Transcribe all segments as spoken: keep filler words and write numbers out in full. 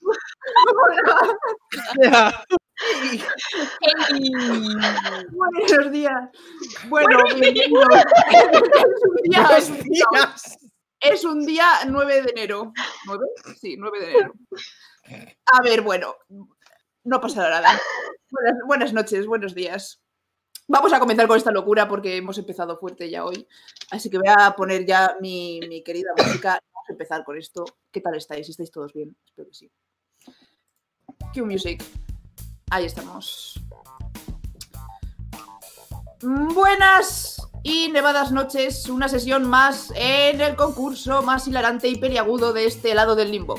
Hola. Buenos días. Bueno, bienvenidos. Es un día, Buenos días. es un día nueve de enero. ¿nueve? Sí, nueve de enero. A ver, bueno, no pasa nada. Buenas, buenas noches, buenos días. Vamos a comenzar con esta locura porque hemos empezado fuerte ya hoy. Así que voy a poner ya mi, mi querida música. Vamos a empezar con esto. ¿Qué tal estáis? ¿Estáis todos bien? Espero que sí. Cue music. Ahí estamos. Buenas y nevadas noches. Una sesión más en el concurso más hilarante y peliagudo de este lado del limbo.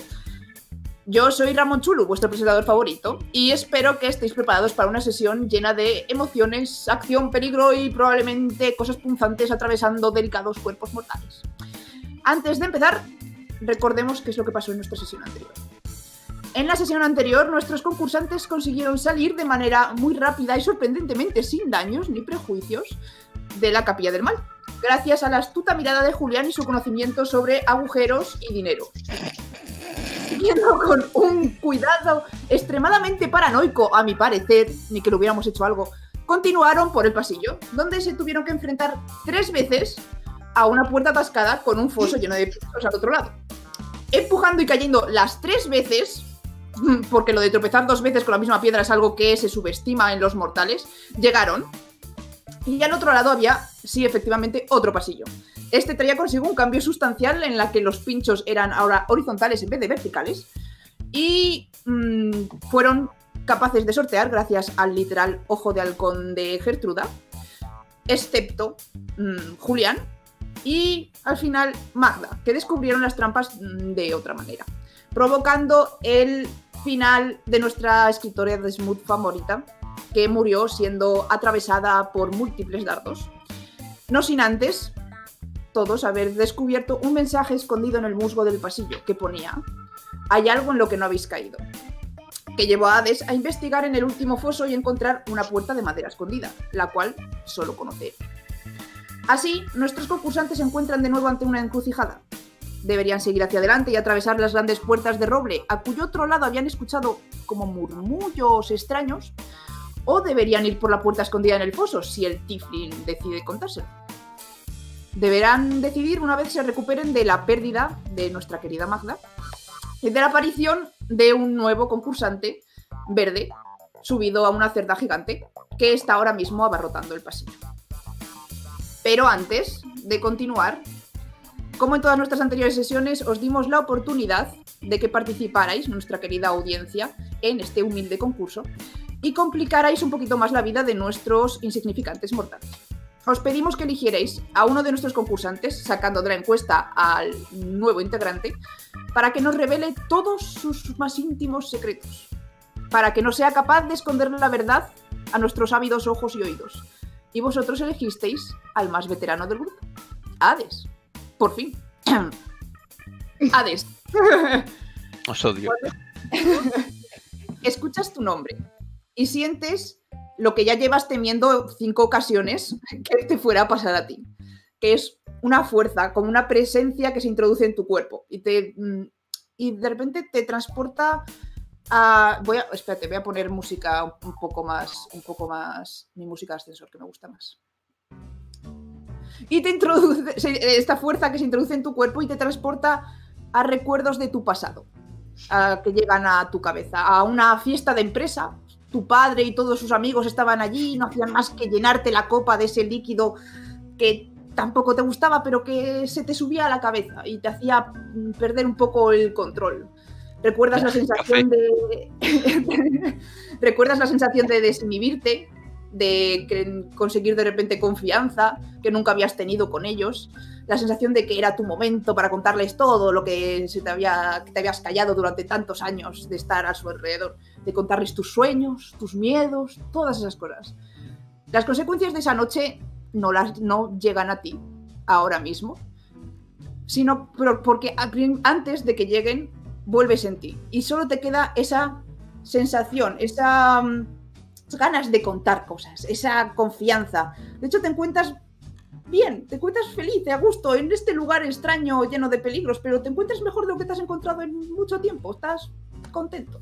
Yo soy Ramón Chulu, vuestro presentador favorito, y espero que estéis preparados para una sesión llena de emociones, acción, peligro y probablemente cosas punzantes atravesando delicados cuerpos mortales. Antes de empezar, recordemos qué es lo que pasó en nuestra sesión anterior. En la sesión anterior, nuestros concursantes consiguieron salir de manera muy rápida y sorprendentemente sin daños ni prejuicios de la Capilla del Mal, gracias a la astuta mirada de Julián y su conocimiento sobre agujeros y dinero. Siguiendo con un cuidado extremadamente paranoico, a mi parecer, ni que lo hubiéramos hecho algo, continuaron por el pasillo, donde se tuvieron que enfrentar tres veces a una puerta atascada con un foso lleno de pisos al otro lado. Empujando y cayendo las tres veces, porque lo de tropezar dos veces con la misma piedra es algo que se subestima en los mortales, llegaron. Y al otro lado había, sí, efectivamente, otro pasillo. Este traía consigo un cambio sustancial en la que los pinchos eran ahora horizontales en vez de verticales y mmm, fueron capaces de sortear gracias al literal ojo de halcón de Gertruda, excepto mmm, Julián y al final Magda, que descubrieron las trampas mmm, de otra manera, provocando el final de nuestra escritora de Smooth favorita, que murió siendo atravesada por múltiples dardos. No sin antes todos haber descubierto un mensaje escondido en el musgo del pasillo que ponía: hay algo en lo que no habéis caído, que llevó a Hades a investigar en el último foso y encontrar una puerta de madera escondida, la cual solo conoce. Así, nuestros concursantes se encuentran de nuevo ante una encrucijada. Deberían seguir hacia adelante y atravesar las grandes puertas de roble, a cuyo otro lado habían escuchado como murmullos extraños, o deberían ir por la puerta escondida en el foso, si el Tiflin decide contárselo. Deberán decidir una vez se recuperen de la pérdida de nuestra querida Magda y de la aparición de un nuevo concursante verde subido a una cerda gigante que está ahora mismo abarrotando el pasillo. Pero antes de continuar, como en todas nuestras anteriores sesiones, os dimos la oportunidad de que participarais, nuestra querida audiencia, en este humilde concurso y complicarais un poquito más la vida de nuestros insignificantes mortales. Os pedimos que eligierais a uno de nuestros concursantes, sacando de la encuesta al nuevo integrante, para que nos revele todos sus más íntimos secretos, para que no sea capaz de esconderle la verdad a nuestros ávidos ojos y oídos. Y vosotros elegisteis al más veterano del grupo, Hades. Por fin. Hades. Os odio. Escuchas tu nombre y sientes lo que ya llevas temiendo cinco ocasiones que te fuera a pasar a ti, que es una fuerza, como una presencia que se introduce en tu cuerpo y, te, y de repente te transporta a... Voy a... Espérate, voy a poner música un poco más, un poco más... Mi música de ascensor, que me gusta más. Y te introduce esta fuerza que se introduce en tu cuerpo y te transporta a recuerdos de tu pasado, a, que llegan a tu cabeza, a una fiesta de empresa. Tu padre y todos sus amigos estaban allí y no hacían más que llenarte la copa de ese líquido que tampoco te gustaba, pero que se te subía a la cabeza y te hacía perder un poco el control. ¿Recuerdas la sensación de... ¿Recuerdas la sensación de desinhibirte, de conseguir de repente confianza que nunca habías tenido con ellos? La sensación de que era tu momento para contarles todo lo que, se te, había, que te habías callado durante tantos años de estar a su alrededor, de contarles tus sueños, tus miedos, todas esas cosas. Las consecuencias de esa noche no, las, no llegan a ti ahora mismo, sino porque antes de que lleguen vuelves en ti y solo te queda esa sensación, esa, esas ganas de contar cosas, esa confianza. De hecho, te encuentras bien, te encuentras feliz, a gusto, en este lugar extraño, lleno de peligros, pero te encuentras mejor de lo que te has encontrado en mucho tiempo. Estás contento.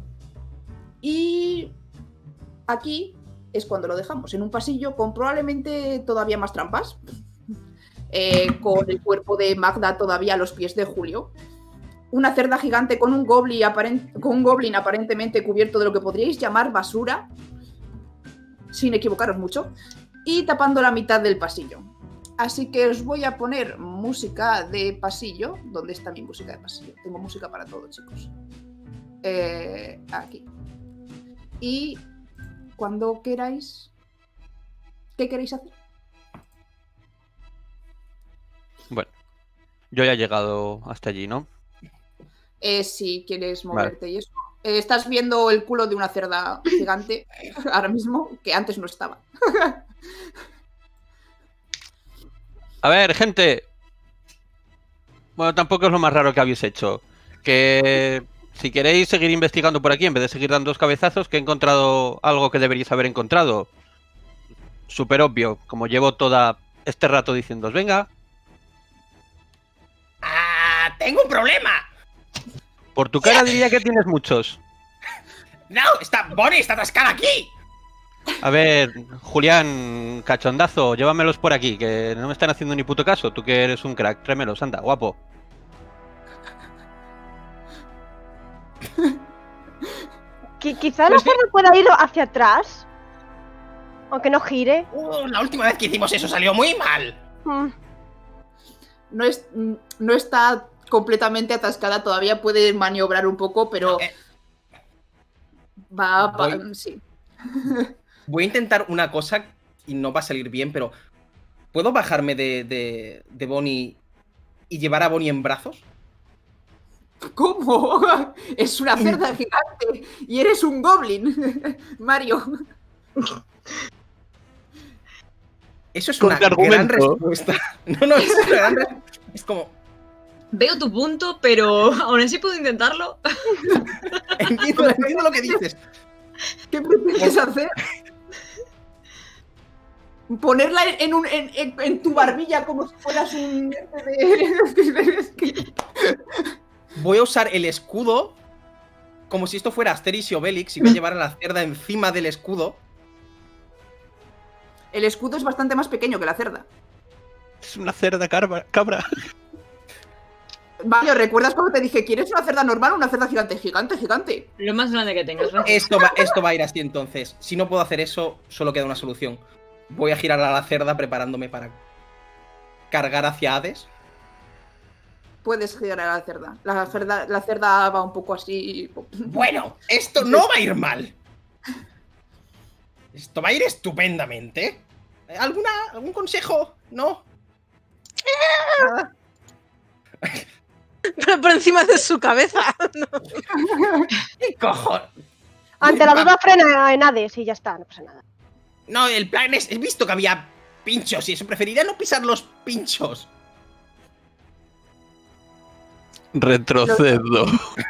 Y aquí es cuando lo dejamos, en un pasillo con probablemente todavía más trampas, eh, con el cuerpo de Magda todavía a los pies de Julio, una cerda gigante con un goblin, aparent con un goblin aparentemente cubierto de lo que podríais llamar basura, sin equivocaros mucho, y tapando la mitad del pasillo. Así que os voy a poner música de pasillo. ¿Dónde está mi música de pasillo? Tengo música para todo, chicos. Eh, aquí. Y cuando queráis... ¿Qué queréis hacer? Bueno, yo ya he llegado hasta allí, ¿no? Eh, si quieres moverte vale. Y eso. Eh, estás viendo el culo de una cerda gigante ahora mismo, que antes no estaba. A ver, gente. Bueno, tampoco es lo más raro que habéis hecho. Que si queréis seguir investigando por aquí, en vez de seguir dando dos cabezazos, que he encontrado algo que deberíais haber encontrado. Súper obvio, como llevo todo este rato diciéndoos, venga. ¡Ah! ¡Tengo un problema! Por tu cara diría que tienes muchos. ¡No! Está, Bonnie está atascada aquí. A ver, Julián, cachondazo, llévamelos por aquí, que no me están haciendo ni puto caso. Tú que eres un crack, tráemelos, anda, guapo. Quizá la cerda pueda ir hacia atrás, aunque no gire. Uh, la última vez que hicimos eso salió muy mal. Mm. No, es, no está completamente atascada, todavía puede maniobrar un poco, pero eh, va, voy, va sí. Voy a intentar una cosa y no va a salir bien, pero ¿puedo bajarme de, de, de Bonnie y llevar a Bonnie en brazos? ¿Cómo? Es una cerda gigante y eres un goblin, Mario. Eso es una gran respuesta. No, no, es una gran respuesta. Es como... Veo tu punto, pero aún así puedo intentarlo. Entiendo, entiendo lo que dices. ¿Qué prefieres hacer? ¿Ponerla en, un, en, en, en tu barbilla como si fueras un... Voy a usar el escudo como si esto fuera Asterix y Obelix y voy a llevar a la cerda encima del escudo. El escudo es bastante más pequeño que la cerda. Es una cerda cabra. Vale, ¿recuerdas cuando te dije, ¿quieres una cerda normal o una cerda gigante? Gigante, gigante. Lo más grande que tengas. Esto va, esto va a ir así entonces. Si no puedo hacer eso, solo queda una solución. Voy a girar a la cerda preparándome para cargar hacia Hades. Puedes girar a la cerda. La cerda, la cerda va un poco así... Bueno, esto no va a ir mal. Esto va a ir estupendamente. ¿Alguna, ¿Algún consejo? ¿No? ¿Nada? Pero por encima de su cabeza. No. ¿Qué cojones? Ante la duda frena en Hades y ya está, no pasa nada. No, el plan es... He visto que había pinchos y eso. Preferiría no pisar los pinchos. Retrocedo.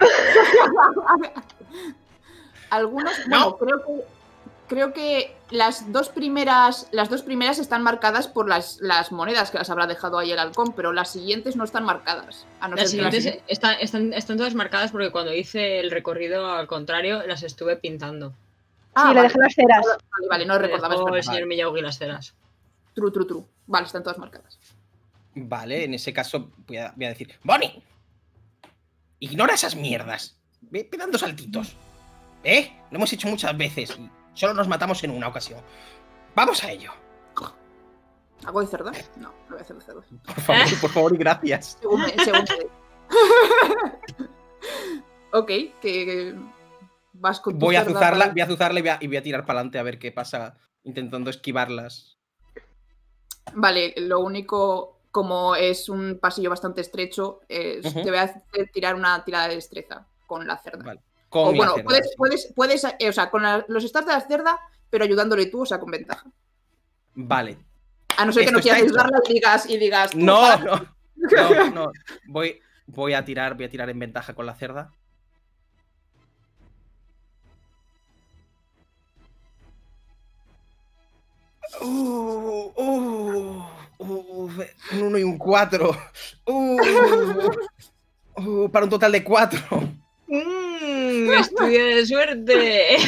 Algunos... No. Bueno, creo que... Creo que las dos primeras las dos primeras están marcadas por las, las monedas que las habrá dejado ahí el halcón, pero las siguientes no están marcadas. A no las ser siguientes que las... están, están, están todas marcadas porque cuando hice el recorrido al contrario las estuve pintando. Ah, sí, vale. le dejé las ceras. Vale, vale, no recordaba. Dejó Es el señor Miyagi las ceras. True, true, true. Vale, están todas marcadas. Vale, en ese caso voy a, voy a decir... ¡Bonnie! Ignora esas mierdas. Ve, ve dando saltitos. ¿Eh? Lo hemos hecho muchas veces y solo nos matamos en una ocasión. ¡Vamos a ello! ¿Hago de cerda? No, no voy a hacer de cerda. Por favor, por favor y gracias. Según me, según me... Ok, que vas con tu Voy a cerda azuzarla, para... voy a azuzarla y voy a, y voy a tirar para adelante a ver qué pasa intentando esquivarlas. Vale, lo único, como es un pasillo bastante estrecho, es, Uh-huh. te voy a hacer tirar una tirada de destreza con la cerda. Vale. Con O la bueno, cerda, puedes, sí. puedes, puedes, eh, o sea, con la- los stats de la cerda, pero ayudándole tú, o sea, con ventaja. Vale. A no ser que Esto no quieras está hecho. ayudarla y digas, y digas tú, No, para- no, no, no. Voy, voy a tirar, voy a tirar en ventaja con la cerda. Uh, uh, uh, un uno y un cuatro. Uh, uh, para un total de cuatro. Mm, Un estudio de suerte.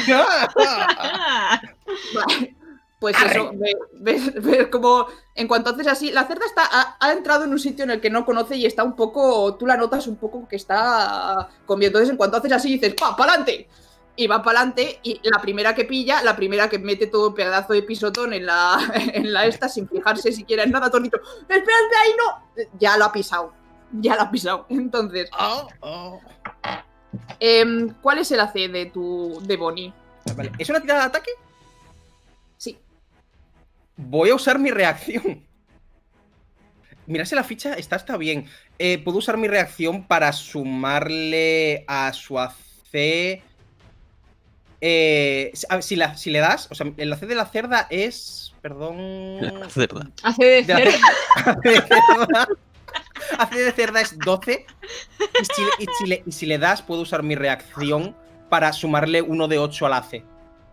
Vale, pues eso, ve- ves, ves como en cuanto haces así, la cerda está, ha, ha entrado en un sitio en el que no conoce y está un poco, tú la notas un poco que está comiendo. Entonces en cuanto haces así dices, ¡pa, pa'lante! Y va pa'lante y la primera que pilla, la primera que mete todo pedazo de pisotón en la, en la esta sin fijarse siquiera en nada, tornito, ¡espérate ahí no! Ya lo ha pisado, ya lo ha pisado. Entonces, Oh, oh. em, ¿cuál es el A C de tu, de Bonnie? Vale. ¿Es una tirada de ataque? Sí. Voy a usar mi reacción. Mirarse la ficha está, está bien. Eh, puedo usar mi reacción para sumarle a su A C. Eh, a ver, si, la- si le das, o sea, el A C de la cerda es. Perdón. La cerda. Hace de De la cerda. cerda. A C de cerda. A C de cerda es doce. Y si, le- y si le, y si le das, puedo usar mi reacción para sumarle uno de ocho al A C.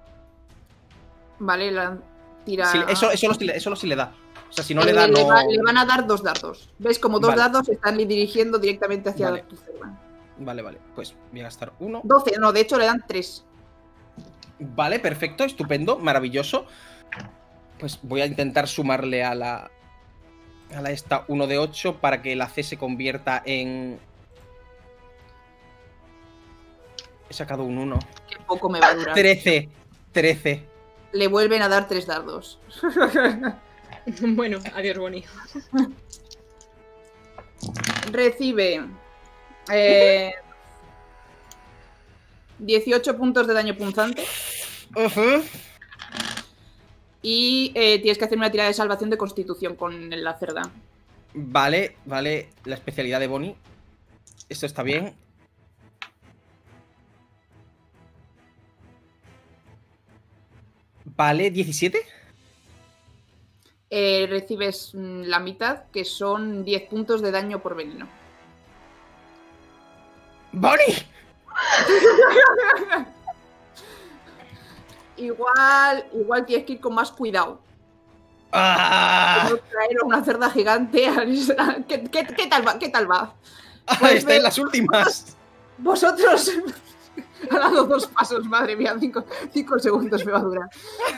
Vale, la tira... Si le- eso, eso, lo- eso lo sí le da. O sea, si no Eh, le da, no. va- le van a dar dos dardos. ¿Ves? Como dos Vale. dardos se están dirigiendo directamente hacia Vale. tu cerda. Vale, vale. Pues voy a gastar uno. doce, no, de hecho le dan tres. Vale, perfecto, estupendo, maravilloso. Pues voy a intentar sumarle a la. A la esta uno de ocho para que la C se convierta en. He sacado un uno. Qué poco me va a durar. trece. trece. Le vuelven a dar tres dardos. Bueno, adiós, Bonnie. Recibe eh, dieciocho puntos de daño punzante Ujú. y eh, tienes que hacer una tirada de salvación de constitución con la cerda. Vale, vale. La especialidad de Bonnie. Esto está bien. Vale, diecisiete. Eh, recibes mm, la mitad, que son diez puntos de daño por veneno. ¡Bonnie! Igual, igual tienes que ir con más cuidado. ¡Ah! No traer a una cerda gigante. ¿Qué, qué, qué tal va? ¿Qué tal va? Ah, Pues está ve- en las últimas. Vosotros ha dado dos pasos, madre mía, cinco, cinco segundos me va a durar.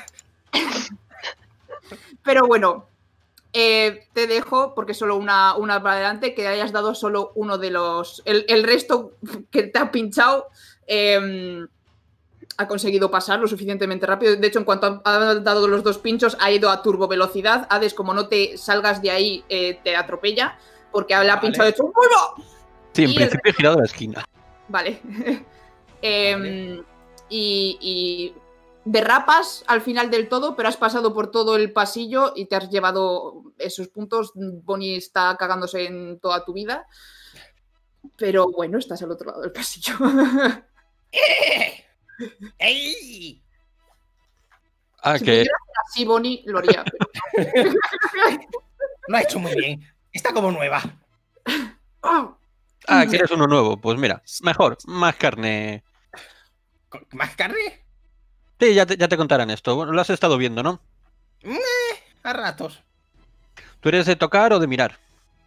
Pero bueno, eh, te dejo, porque solo una, una para adelante, que hayas dado solo uno de los... El, el resto que te ha pinchado eh, ha conseguido pasar lo suficientemente rápido. De hecho, en cuanto ha, ha dado los dos pinchos, ha ido a turbo velocidad. Hades, como no te salgas de ahí, eh, te atropella, porque le ha Vale. pinchado de hecho... ¡Bueno! Sí, en Y el principio he girado la esquina. Vale. Em, Vale. Y, y derrapas al final del todo, pero has pasado por todo el pasillo y te has llevado esos puntos. Bonnie está cagándose en toda tu vida. Pero bueno, estás al otro lado del pasillo. ¡Eh! ¡Ey! Ah, Si que pudiera hacer así, Bonnie lo haría. Pero... Lo ha hecho muy bien. Está como nueva. ¡Ah! Ah, ¿quieres uno nuevo? Pues mira, mejor, más carne. ¿Con- ¿Más carne? Sí, ya te, ya te contarán esto. Bueno, lo has estado viendo, ¿no? A ratos. ¿Tú eres de tocar o de mirar?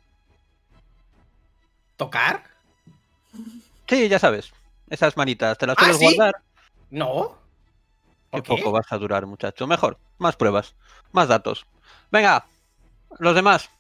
¿Tocar? Sí, ya sabes. Esas manitas, ¿te las ¿Ah, puedes sí? guardar? No. Qué ¿Por qué? poco vas a durar, muchacho. Mejor, más pruebas, más datos. Venga, los demás.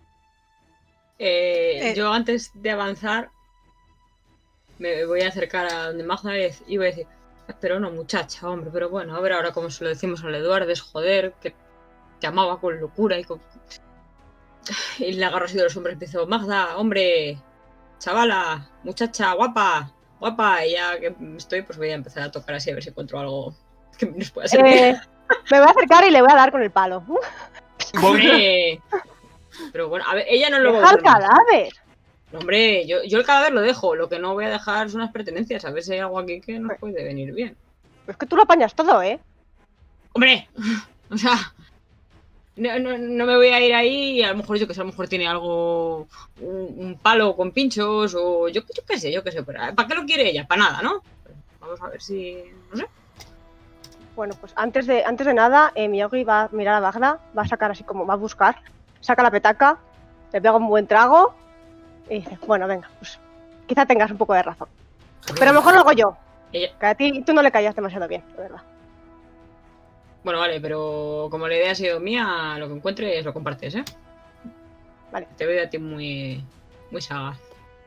Eh, Eh. Yo antes de avanzar me voy a acercar a donde Magda y y voy a decir, pero no, muchacha, hombre, pero bueno, a ver ahora como se lo decimos al Eduardo, es joder, que te amaba con locura y con... Y le agarro así de los hombros y empiezo, Magda, hombre, chavala, muchacha, guapa, guapa, y ya que estoy, pues voy a empezar a tocar así a ver si encuentro algo que nos pueda servir. Eh, me voy a acercar y le voy a dar con el palo. ¡Hombre! Pero bueno, a ver, ella no lo va a ¡Deja el usar más. cadáver! Hombre, yo, yo el cadáver lo dejo. Lo que no voy a dejar son unas pertenencias. A ver si hay algo aquí que nos puede venir bien. Es que tú lo apañas todo, ¿eh? ¡Hombre! O sea, no, no, no me voy a ir ahí y a lo mejor yo que sé, a lo mejor tiene algo, un, un palo con pinchos o yo, yo qué sé, yo qué sé. Pero ¿para qué lo quiere ella? Para nada, ¿no? Vamos a ver si... no sé. Bueno, pues antes de, antes de nada, eh, Miyagi va a mirar a Bagda, va a sacar así como, va a buscar, saca la petaca, le pega un buen trago y dice, bueno, venga, pues quizá tengas un poco de razón. Pero a lo mejor lo hago yo. Ella- Que a ti tú no le callas demasiado bien, la verdad. Bueno, vale, pero como la idea ha sido mía, lo que encuentres lo compartes, ¿eh? Vale. Te veo a ti muy, muy sagaz.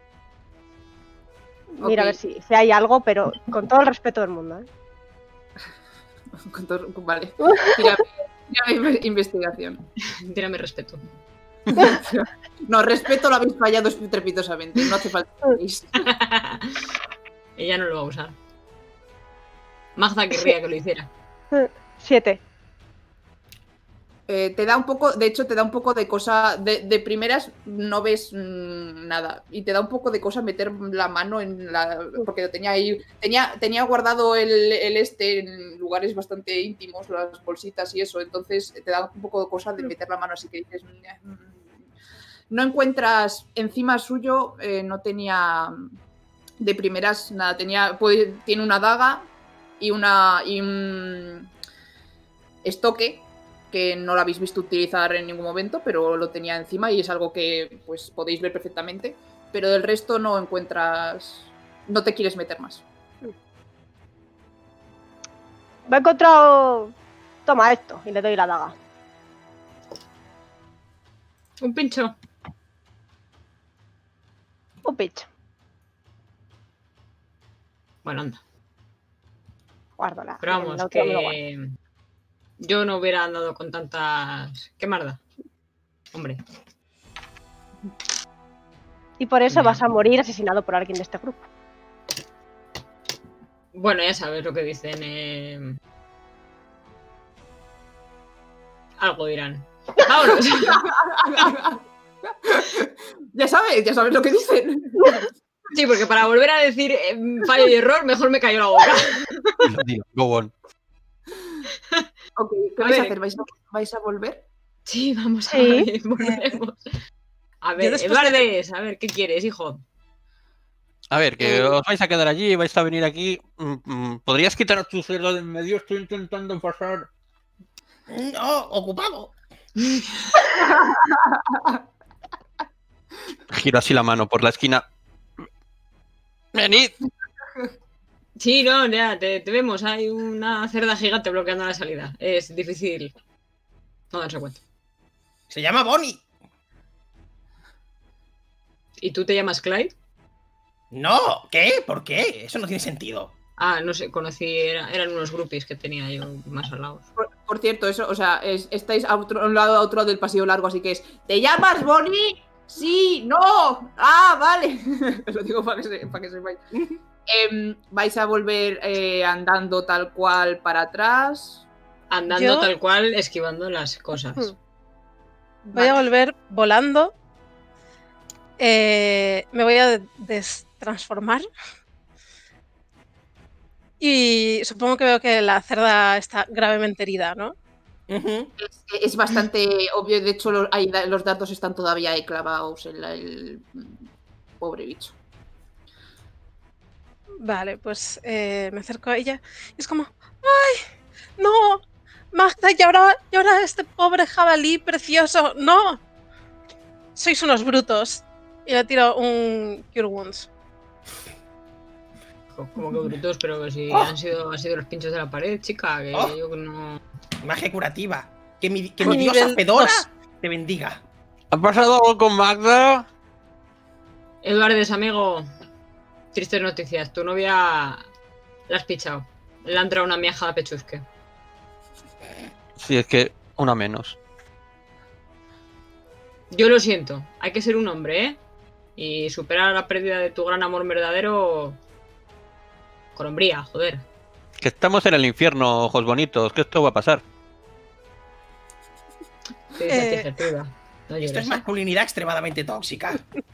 Mira Ok. a ver si, si hay algo, pero con todo el respeto del mundo, ¿eh? Con todo- Vale. Tírame, tírame investigación. Tírame respeto. No, respeto lo habéis fallado estrepitosamente. No hace falta que hagáis. Ella no lo va a usar. Magda querría que lo hiciera. Siete. Eh, te da un poco, de hecho, te da un poco de cosa. De, de primeras no ves mm, nada. Y te da un poco de cosa meter la mano en la. Porque lo tenía ahí. Tenía, tenía guardado el, el este en lugares bastante íntimos, las bolsitas y eso. Entonces te da un poco de cosa de meter la mano, así que dices. mm, No encuentras encima suyo, eh, no tenía de primeras nada. Tenía, puede- tiene una daga y una. Y un estoque que no lo habéis visto utilizar en ningún momento, pero lo tenía encima y es algo que pues podéis ver perfectamente. Pero del resto no encuentras. No te quieres meter más. Me he encontrado. Toma esto y le doy la daga. Un pincho. Un pincho. Bueno, anda. Guárdala. Pero La vamos, otra me lo guardo. que yo no hubiera andado con tantas... ¿Qué marda? Hombre, Y por eso Mira. vas a morir asesinado por alguien de este grupo. bueno, ya sabes lo que dicen. eh, Algo dirán. ¡Vámonos! Ya sabes, ya sabes lo que dicen. Sí, porque para volver a decir eh, fallo y error, mejor me cayó la boca. Dilo, dilo, go on. Ok, ¿qué A vais a ver. hacer? ¿Vais a, vais a volver? Sí, vamos a Sí. ver, volvemos. A ver, después de- Eduardes, a ver, ¿qué quieres, hijo? A ver, que Eh, os vais a quedar allí, vais a venir aquí. Mm, mm, ¿Podrías quitar tu cerdo de en medio? Estoy intentando pasar. No, ocupado. Giro así la mano por la esquina. Venid. Sí, no, ya, te, te vemos. Hay una cerda gigante bloqueando la salida. Es difícil no darse cuenta. Se llama Bonnie. ¿Y tú te llamas Clyde? No, ¿qué? ¿Por qué? Eso no tiene sentido. Ah, no sé, conocí, era- eran unos groupies que tenía yo más al lado. Por, por cierto, eso, o sea, es- estáis a, otro, a un lado a otro del pasillo largo, así que es. ¿Te llamas Bonnie? Sí, no. Ah, vale. Os lo digo para que, se, para que sepáis. Em, vais a volver eh, andando tal cual para atrás. Andando Yo- tal cual, esquivando las cosas. Hmm. Voy a volver volando. Eh, me voy a destransformar. Y supongo que veo que la cerda está gravemente herida, ¿no? Ujú. Es, es bastante obvio, de hecho, los, hay da- los dardos están todavía ahí clavados en la- el mm, pobre bicho. Vale, pues eh, me acerco a ella y es como, ¡ay! ¡No! Magda, y ahora, y ahora este pobre jabalí precioso, ¡no! Sois unos brutos. Y le tiro un Cure Wounds. Co- Como que brutos, pero que si Oh. han sido, han sido los pinchos de la pared, chica, que Oh. yo no... Magia curativa. Que mi, que A mi diosa nivel Fedora dos. te bendiga. ¿Ha pasado algo con Magda? Eduardes, amigo, tristes noticias. Tu novia la has pichado. Le ha entrado una mieja a pechusque. Sí, es que una menos. Yo lo siento, hay que ser un hombre, ¿eh? Y superar la pérdida de tu gran amor verdadero con hombría, joder. Que estamos en el infierno, ojos bonitos. Que esto va a pasar. Te dice a ti, Eh. Gertruda. No Esto es llores. masculinidad extremadamente tóxica.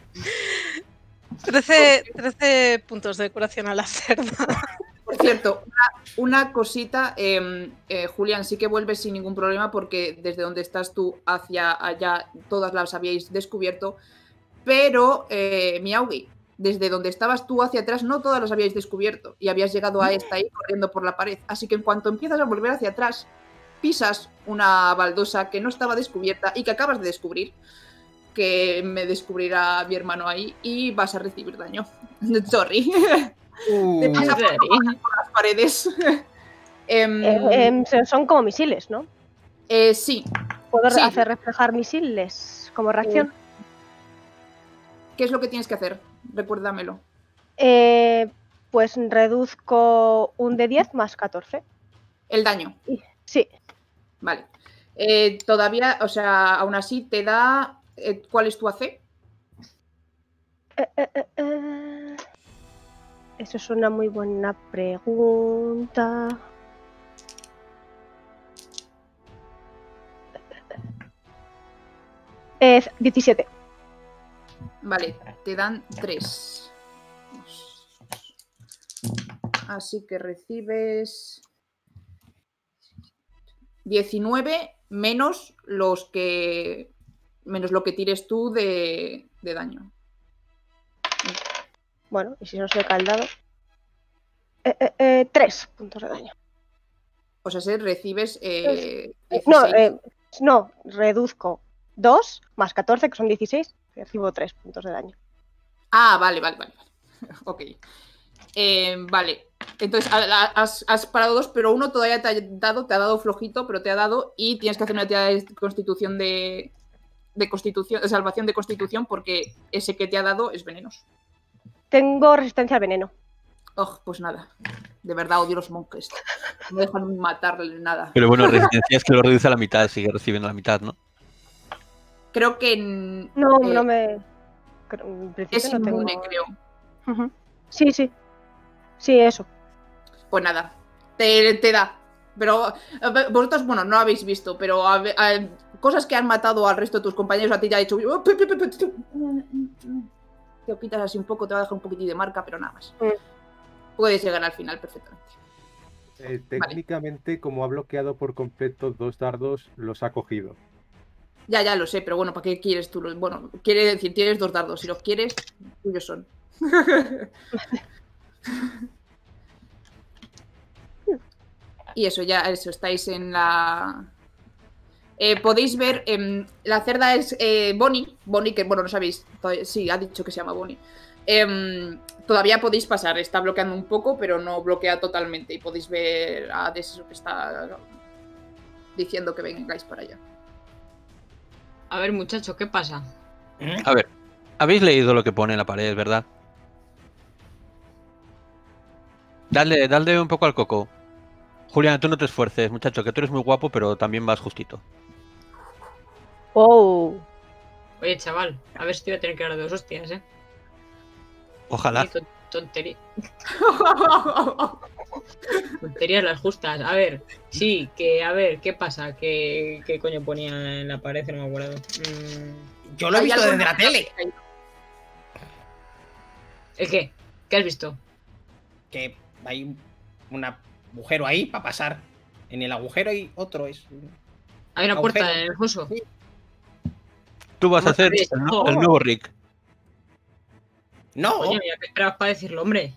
trece, trece puntos de curación a la cerda. Por cierto, una, una cosita, eh, eh, Julián, sí que vuelves sin ningún problema porque desde donde estás tú hacia allá todas las habíais descubierto, pero eh, Miaugi, desde donde estabas tú hacia atrás no todas las habíais descubierto y habías llegado a esta ahí corriendo por la pared, así que en cuanto empiezas a volver hacia atrás, pisas una baldosa que no estaba descubierta y que acabas de descubrir, que me descubrirá mi hermano ahí y vas a recibir daño. Sorry. Uh, Te pasa por Daddy. las paredes. Em, Eh, em, son- son como misiles, ¿no? eh, sí. ¿Puedo re- Sí. hacer reflejar misiles como reacción? ¿Qué es lo que tienes que hacer? Recuérdamelo. Eh, pues reduzco un de diez más catorce. El daño. Sí, Vale. Eh, todavía, o sea, aún así te da... eh, ¿Cuál es tu A C? Eh, eh, eh, eh. Eso es una muy buena pregunta. Eh, diecisiete. Vale, te dan tres. Así que recibes diecinueve menos los que menos lo que tires tú de, de daño. Bueno, y si no se cae el dado. Eh, eh, eh, tres puntos de daño. O sea, se recibes eh, Eh, no, dieciséis. eh, no, reduzco dos más catorce, que son dieciséis. Recibo tres puntos de daño. Ah, vale, vale, vale. vale. Ok. Eh, vale. Entonces ha- ha- has, has parado dos, pero uno todavía te ha dado, te ha dado flojito, pero te ha dado y tienes que hacer una tirada de constitución de, de constitución, de salvación de constitución, porque ese que te ha dado es venenoso. Tengo resistencia al veneno. Oh, pues nada. De verdad odio los monjes. No dejan matarle nada. Pero bueno, resistencia es que lo reduce a la mitad, sigue recibiendo la mitad, ¿no? Creo que en- No, eh, no me. creo- En principio es no tengo. inmune, creo. Ujú. Sí, sí. Sí, eso. Pues nada, te, te da. Pero a ver, vosotros, bueno, no lo habéis visto, pero a ver, a- cosas que han matado al resto de tus compañeros, a ti ya ha hecho. Te quitas así un poco, te va a dejar un poquitín de marca, pero nada más. Mm. Puedes llegar al final perfectamente. Eh, técnicamente, como ha bloqueado por completo dos dardos, los ha cogido. Ya, ya lo sé, pero bueno, ¿para qué quieres tú? los- Bueno, quiere decir, tienes dos dardos. Si los quieres, tuyos son. Y eso, ya, eso, estáis en la... Eh, podéis ver, em, la cerda es eh, Bonnie, Bonnie, que bueno, no sabéis, todavía- sí, ha dicho que se llama Bonnie. Em, todavía podéis pasar, está bloqueando un poco, pero no bloquea totalmente. Y podéis ver a Hades eso que está diciendo que vengáis para allá. A ver, muchacho, ¿qué pasa? ¿Mm? A ver, habéis leído lo que pone en la pared, ¿verdad? Dale, dale un poco al coco. Julián, tú no te esfuerces, muchacho, que tú eres muy guapo, pero también vas justito. Oh. Oye, chaval, a ver si te voy a tener que dar dos hostias, ¿eh? Ojalá. Qué ton- tontería. Tonterías las justas. A ver, sí, que a ver, ¿qué pasa? ¿Qué, qué coño ponía en la pared? No me acuerdo. Mm, Yo lo he Hay visto algo desde en la tele. ¿El qué? ¿Qué has visto? Que hay un un agujero ahí para pasar. En el agujero hay otro. Es... Hay una Agujero. puerta en el foso. Sí. Tú vas a ¿Cómo hacer sabéis? el, Oh. el nuevo Rick. No, Coño, ya que esperabas para decirlo, hombre.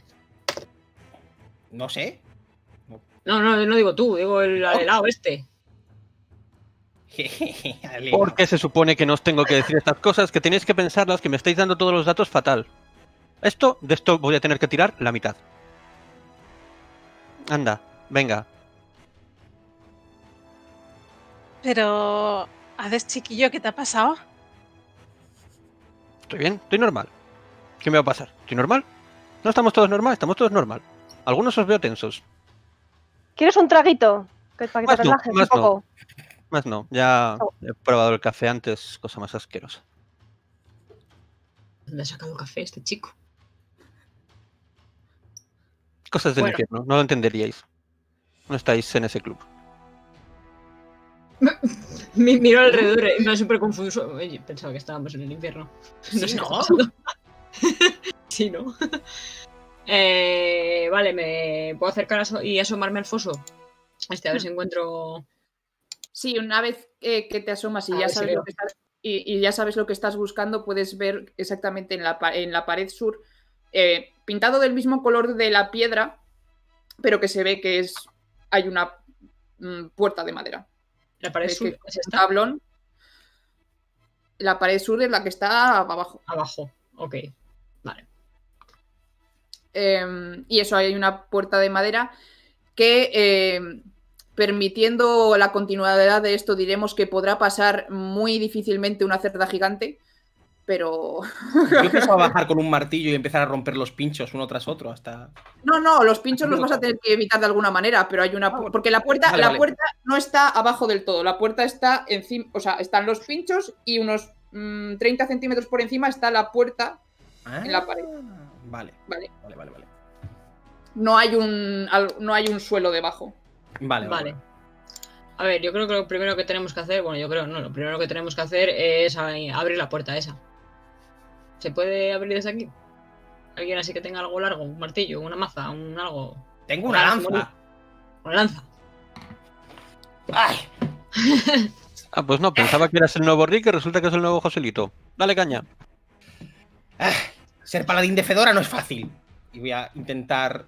no sé. No, no, no digo tú, digo el helado este. Ale, Porque se supone que no os tengo que decir estas cosas, que tenéis que pensarlas, que me estáis dando todos los datos fatal. Esto, de esto voy a tener que tirar la mitad. Anda, venga. Pero, Hades, chiquillo, ¿qué te ha pasado? ¿Estoy bien? ¿Estoy normal? ¿Qué me va a pasar? ¿Estoy normal? ¿No estamos todos normal? Estamos todos normal. Algunos os veo tensos. ¿Quieres un traguito? Que, para que Más te no, relajes un más no. poco. Más no, ya Oh. he probado el café antes, cosa más asquerosa. ¿Dónde ha sacado café este chico? Cosas del Bueno. infierno, no lo entenderíais. No estáis en ese club. Mi- Miro alrededor y me súper confuso. Oye, pensaba que estábamos en el infierno. Sí, sé ¿no? qué ha pasado. Sí, ¿no? Eh, vale, me puedo acercar aso- y asomarme al foso. Este, a ver si encuentro. Sí, una vez eh, que te asomas y A ya ver si sabes veo. lo que estás y, y ya sabes lo que estás buscando, puedes ver exactamente en la, pa- en la pared sur, eh, pintado del mismo color de la piedra, pero que se ve que es hay una mm, puerta de madera. La pared Ves sur que es un esta. tablón. La pared sur es la que está abajo. Abajo. Ok. Vale. Eh, y eso, hay una puerta de madera que, eh, permitiendo la continuidad de esto, diremos que podrá pasar muy difícilmente una cerda gigante, pero... Yo pensaba bajar con un martillo y empezar a romper los pinchos uno tras otro hasta... No, no, los pinchos los vas a tener que evitar de alguna manera, pero hay una... Porque la puerta, Vale, la vale. puerta no está abajo del todo, la puerta está encima, o sea, están los pinchos y unos mmm, treinta centímetros por encima está la puerta Ah, en la pared. Vale, Vale. vale, vale, vale. No hay un, al- no hay un suelo debajo. Vale, Vale. vale. A ver, yo creo que lo primero que tenemos que hacer, bueno, yo creo, no, lo primero que tenemos que hacer es a- abrir la puerta esa. ¿Se puede abrir desde aquí? ¿Alguien así que tenga algo largo? ¿Un martillo? ¿Una maza? ¿Un algo? Tengo una Una lanza. ¿Una lanza? ¡Ay! Ah, pues no, pensaba que eras el nuevo Rick y resulta que es el nuevo Joselito. Dale caña. Ah, ser paladín de Fedora no es fácil. Y voy a intentar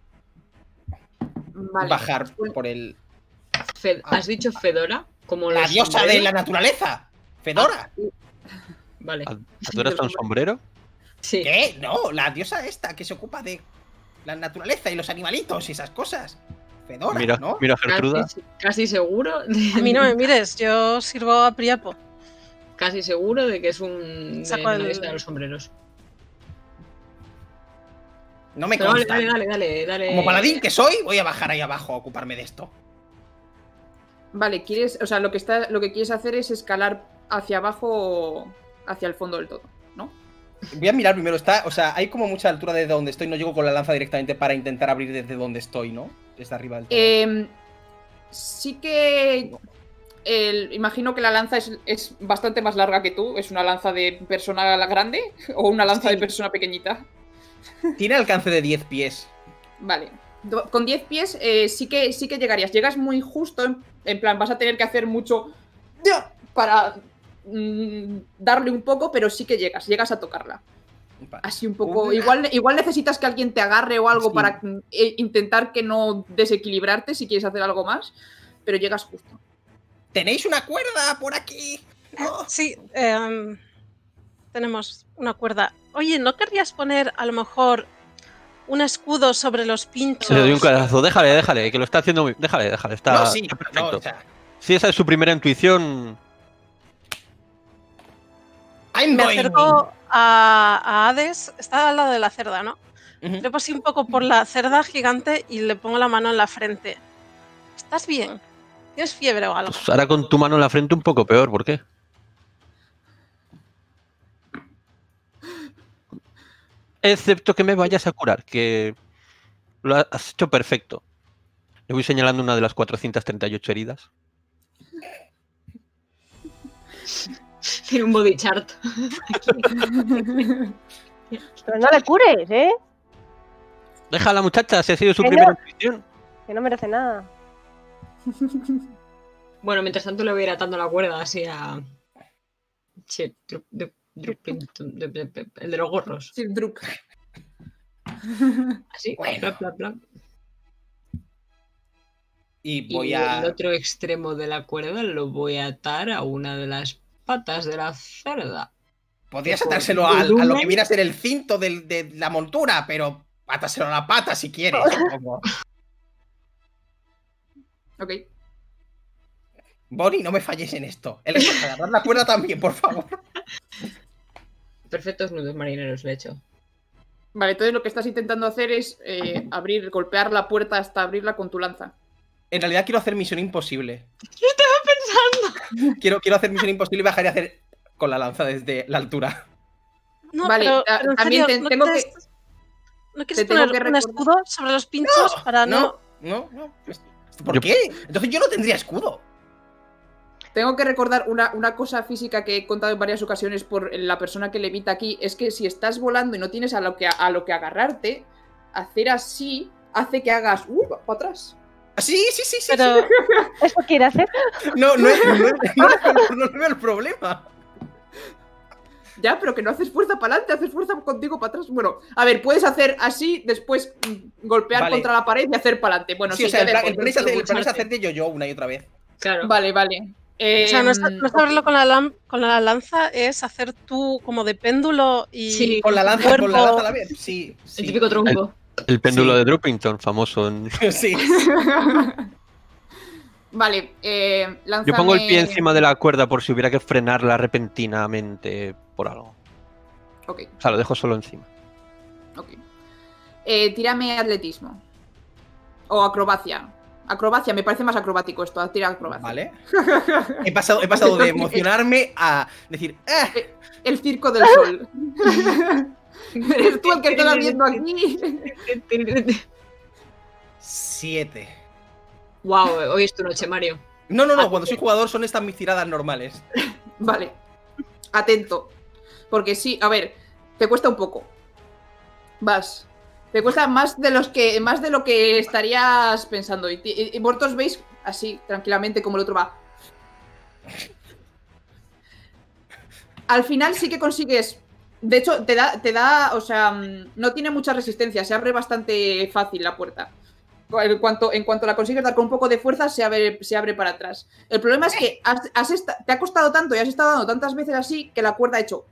Vale. bajar por el... Fe- ¿Has dicho Fedora? Como La los diosa de sombreros. la naturaleza. Fedora. Vale. ¿Adoras con sombrero? Sí. ¿Qué? No, la diosa esta que se ocupa de la naturaleza y los animalitos y esas cosas. Fedora, Mira, ¿no? mira a Gertruda. Casi, casi seguro. De, A mí no me mires, yo sirvo a Priapo. Casi seguro de que es un. De Saco el- la lista de los sombreros. No me Pero vale, consta. dale, dale, dale, dale. Como paladín que soy, voy a bajar ahí abajo a ocuparme de esto. Vale, quieres, o sea, lo que está, lo que quieres hacer es escalar hacia abajo o hacia el fondo del todo, ¿no? Voy a mirar primero, está, o sea, hay como mucha altura desde donde estoy, no llego con la lanza directamente para intentar abrir desde donde estoy, ¿no? Desde arriba del todo. Eh, sí que el- imagino que la lanza es, es bastante más larga que tú. ¿Es una lanza de persona grande o una lanza Sí. de persona pequeñita? Tiene alcance de diez pies. Vale. Do- Con diez pies eh, sí, que, sí que llegarías. Llegas muy justo, en, en plan, vas a tener que hacer mucho para mm, darle un poco, pero sí que llegas, llegas a tocarla. Vale. Así un poco. Una- Igual, igual necesitas que alguien te agarre o algo Sí. para mm, e- intentar que no desequilibrarte si quieres hacer algo más, pero llegas justo. ¿Tenéis una cuerda por aquí? Oh. Sí, em, tenemos una cuerda. Oye, ¿no querrías poner a lo mejor un escudo sobre los pinchos? Le doy un carazo. Déjale, déjale, que lo está haciendo muy... Déjale, déjale. Está, No, sí, está no, perfecto. o sea, Si esa es su primera intuición... I'm Me going. acerco a, a Hades, está al lado de la cerda, ¿no? Ujú. Le paso así un poco por la cerda gigante y le pongo la mano en la frente. ¿Estás bien? ¿Tienes fiebre o algo? Pues ahora con tu mano en la frente un poco peor, ¿por qué? Excepto que me vayas a curar, que lo has hecho perfecto. Le voy señalando una de las cuatrocientas treinta y ocho heridas. Tiene un body chart. Pero no le cures, ¿eh? Deja a la muchacha, si ha sido su Que primera no. intuición. Que no merece nada. Bueno, mientras tanto le voy a ir atando la cuerda así a. Sí, dru- dru- dru- de- de- de- el de los gorros. Sí, Druk. Así. Bueno. Bla, bla, bla. Y Y voy a... el otro extremo de la cuerda lo voy a atar a una de las patas de la cerda. Podrías que por atárselo al- a, lo volumen- que viene a ser el cinto del- de la montura, pero atárselo a la pata si quieres. supongo. Ok. Bonnie, no me falles en esto. El resto, agarrar la cuerda también, por favor. Perfectos nudos marineros le he hecho. Vale, entonces lo que estás intentando hacer es eh, abrir, golpear la puerta hasta abrirla con tu lanza. En realidad quiero hacer misión imposible. ¿Qué estaba pensando? Quiero, quiero hacer misión imposible y bajar y hacer con la lanza desde la altura. No, Vale, pero, ta- pero en también serio, te- ¿no tengo quieres, que- ¿no quieres te tengo poner que un recordar- escudo sobre los pinchos para no... No, no, no. ¿Por Yo- qué? Entonces yo no tendría escudo. Tengo que recordar una, una cosa física que he contado en varias ocasiones por la persona que levita aquí, es que si estás volando y no tienes a lo que, a lo que agarrarte, hacer así hace que hagas uh, para atrás. Sí, sí, sí, sí. Pero ¿Eso quiere hacer? sí. No, no, es- no, es- no, no, no, no veo el problema. Ya, pero que no haces fuerza para adelante, haces fuerza contigo para atrás. Bueno, a ver, puedes hacer así, después mm, golpear Vale. contra la pared y hacer para adelante. Bueno, sí, sí, o sea, te el plan, dejo, el plan es te hacer, dejo el plan es echarte. hacer de yo-yo una y otra vez. Claro. Vale, vale. Eh, O sea, no es, no es abrirlo con la, lam- con la lanza, es hacer tú como de péndulo y. Sí, Con la lanza, con la cuerpo. lanza a la vez. Sí, sí. El típico trompo. El péndulo Sí. de Droopington, famoso en... Sí. Vale, eh, lánzame... Yo pongo el pie encima de la cuerda por si hubiera que frenarla repentinamente por algo. Ok, O sea, lo dejo solo encima. ok. Eh, tírame atletismo. O acrobacia. Acrobacia, me parece más acrobático esto, tira acrobacia. Vale. He pasado, he pasado de emocionarme a decir, ¡ah! El circo del sol. Eres tú el que estás viendo aquí. Siete. Wow, hoy es tu noche, Mario. No, no, no, cuando soy jugador son estas mis tiradas normales. Vale. Atento. Porque sí, a ver, te cuesta un poco. Vas. Te cuesta más de los que más de lo que estarías pensando. Y, y, y vosotros veis así, tranquilamente, como el otro va. Al final sí que consigues. De hecho, te da, te da, o sea, no tiene mucha resistencia, se abre bastante fácil la puerta. En cuanto, en cuanto la consigues dar con un poco de fuerza, se abre, se abre para atrás. El problema es que has, has esta, te ha costado tanto y has estado dando tantas veces así que la cuerda ha hecho.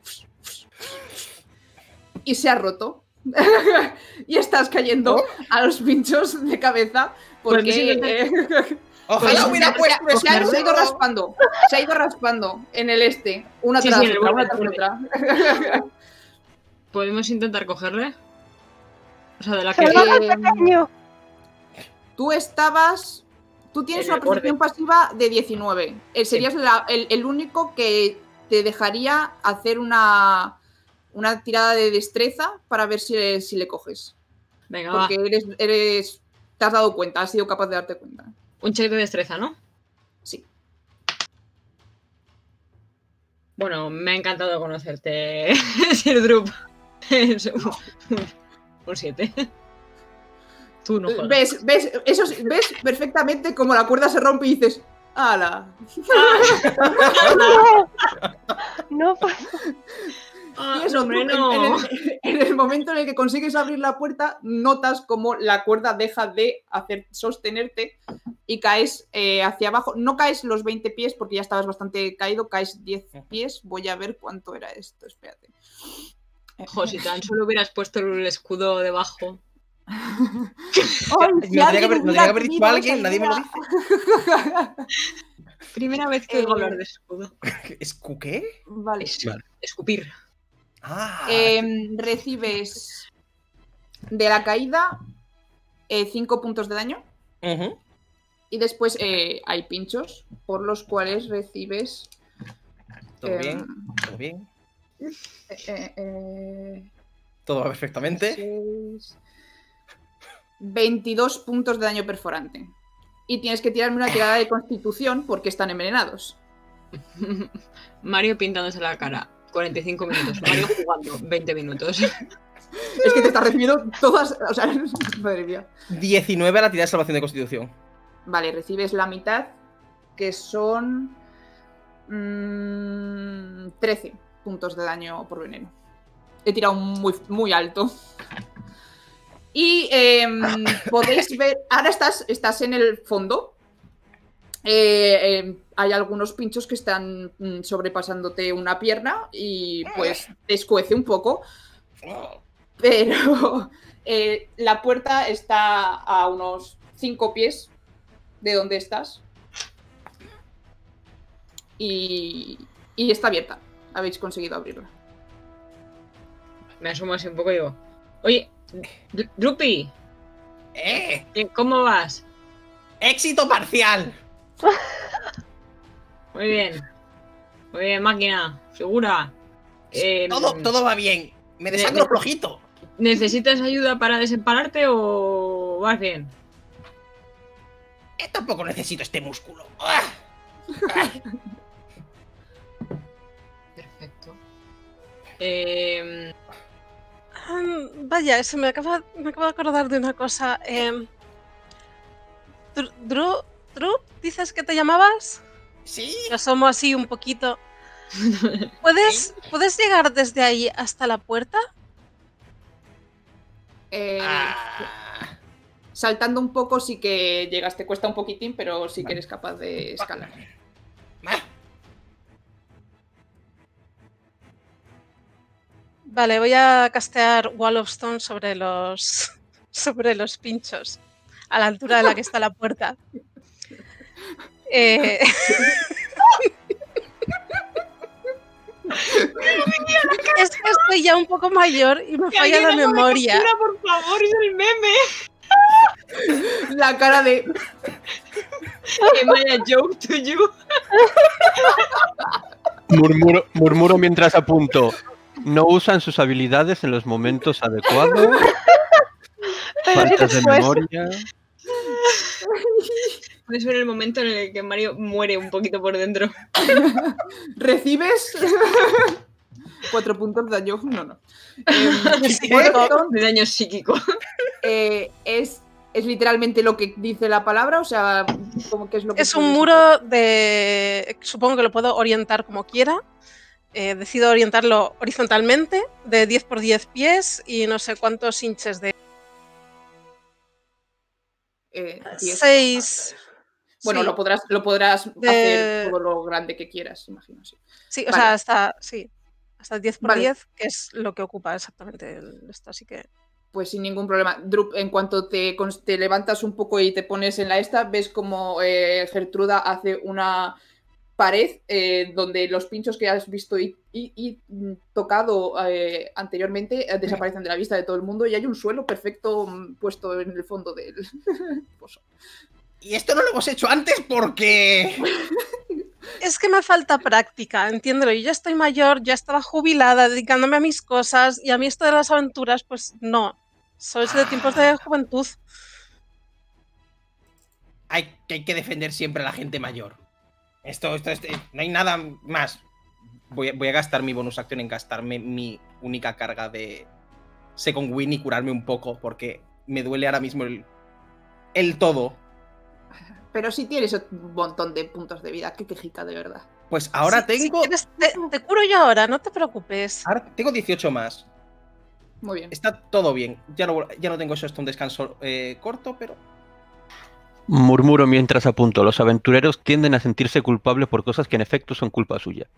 Y se ha roto. Y estás cayendo a los pinchos de cabeza. Porque. Eh, Ojalá hubiera puesto se, se, ha, escudo. se ha ido raspando. Se ha ido raspando en el este. Una Sí, tras sí, en el otra, borde, una tras borde. otra. ¿Podemos intentar cogerle? O sea, de la ¡Se que... va al Eh, pequeño! Tú estabas. Tú tienes En una el borde. percepción pasiva de diecinueve. Eh, Serías la- el, el único que te dejaría hacer una, una tirada de destreza para ver si, si le coges. Venga, va. Porque eres, eres. Te has dado cuenta, has sido capaz de darte cuenta. Un check de destreza, ¿no? Sí. Bueno, me ha encantado conocerte, Sir Drup. Es un- Un siete. Tú no jodas. ¿Ves, ves, eso, es- ves perfectamente como la cuerda se rompe y dices. ¡Hala! ¡No! No pasa. Ah, Y eso, no, hombre, tú, en- no. En, el, en el momento en el que consigues abrir la puerta, notas como la cuerda deja de hacer sostenerte y caes eh, hacia abajo. No caes los veinte pies porque ya estabas bastante caído, caes diez pies. Voy a ver cuánto era esto, espérate. Jo, si tan solo hubieras puesto el escudo debajo. Ay, Me lo tenía que haber- me lo tenía que haber dicho hubiera alguien, nadie me lo tenido dice. Primera vez que Eh, oigo hablar de escudo. ¿Escu qué? esa idea. Vale. Es- Vale. Escupir. Ah. Em, recibes de la caída cinco puntos de daño. Ujú. Y después eh, hay pinchos por los cuales recibes. Todo em, bien, todo bien. eh, eh, eh, Todo va perfectamente. seis, veintidós puntos de daño perforante. Y tienes que tirarme una tirada de constitución porque están envenenados. Mario pintándose la cara. cuarenta y cinco minutos. Mario jugando. veinte minutos. Es que te estás recibiendo todas. O sea, madre mía. diecinueve a la tirada de salvación de constitución. Vale, recibes la mitad, que son. mm, trece puntos de daño por veneno. He tirado muy, muy alto. Y em, podéis ver. Ahora estás, estás en el fondo. Eh, em, hay algunos pinchos que están mm, sobrepasándote una pierna y pues te escuece un poco. Pero eh, la puerta está a unos cinco pies de donde estás. Y, y está abierta. Habéis conseguido abrirla. Me asomo así un poco y digo: Oye, Dr- Drupi, ¡Eh! ¿cómo vas? ¡Éxito parcial! Muy bien. Muy bien, máquina. Segura. Eh, Todo, todo va bien. Me desangro me- flojito. ¿Necesitas ayuda para desempalarte o vas bien? Eh, tampoco necesito este músculo. ¡Ah! Ay. Perfecto. Eh, Ah, vaya, se me acaba, me acabo de acordar de una cosa. Eh, Dru, Dru, Drup, ¿dices que te llamabas? Sí. Me asomo así un poquito. ¿Puedes, ¿Puedes llegar desde ahí hasta la puerta? Eh, Ah. Saltando un poco sí que llegas, te cuesta un poquitín, pero sí que eres capaz de escalar. Vale, voy a castear Wall of Stone sobre los sobre los pinchos, a la altura de la que está la puerta. Eh... es que estoy ya un poco mayor y me falla la memoria. Captura, por favor, es el meme. La cara de... Am I a joke to you? Murmuro, murmuro mientras apunto. No usan sus habilidades en los momentos adecuados. Faltas de memoria. Puede ser el momento en el que Mario muere un poquito por dentro. ¿Recibes? Cuatro puntos de daño. No, no. Eh, de daño psíquico. Eh, es, es literalmente lo que dice la palabra, o sea, como que es lo que... Es un muro de... Supongo que lo puedo orientar como quiera. Eh, decido orientarlo horizontalmente, de diez por diez pies y no sé cuántos inches de... Eh, diez. seis... Bueno, sí. lo podrás, lo podrás De- hacer todo lo grande que quieras, imagino. Sí, Sí, o Vale. sea, hasta, sí, hasta diez por Vale. diez, que es lo que ocupa exactamente el- esto, así que... Pues sin ningún problema. Drup, en cuanto te, cons- te levantas un poco y te pones en la esta, ves como eh, Gertruda hace una pared eh, donde los pinchos que has visto y, y- y, mm, tocado eh, anteriormente eh, desaparecen de la vista de todo el mundo y hay un suelo perfecto mm, puesto en el fondo del pozo. Y esto no lo hemos hecho antes porque... Es que me falta práctica, entiéndelo. Yo ya estoy mayor, ya estaba jubilada, dedicándome a mis cosas, y a mí esto de las aventuras, pues no. Soy de tiempos de juventud. Hay que, hay que defender siempre a la gente mayor. Esto, esto, esto, no hay nada más. Voy a, voy a gastar mi bonus acción en gastarme mi única carga de Second Win y curarme un poco, porque me duele ahora mismo el, el todo. Pero si tienes un montón de puntos de vida, qué quejica, de verdad. Pues ahora Si- si tengo... quieres, te, te curo yo ahora, no te preocupes. Ahora tengo dieciocho más. Muy bien. Está todo bien. Ya no, ya no tengo eso, esto un descanso eh, corto, pero... Murmuro mientras apunto. Los aventureros tienden a sentirse culpables por cosas que en efecto son culpa suya.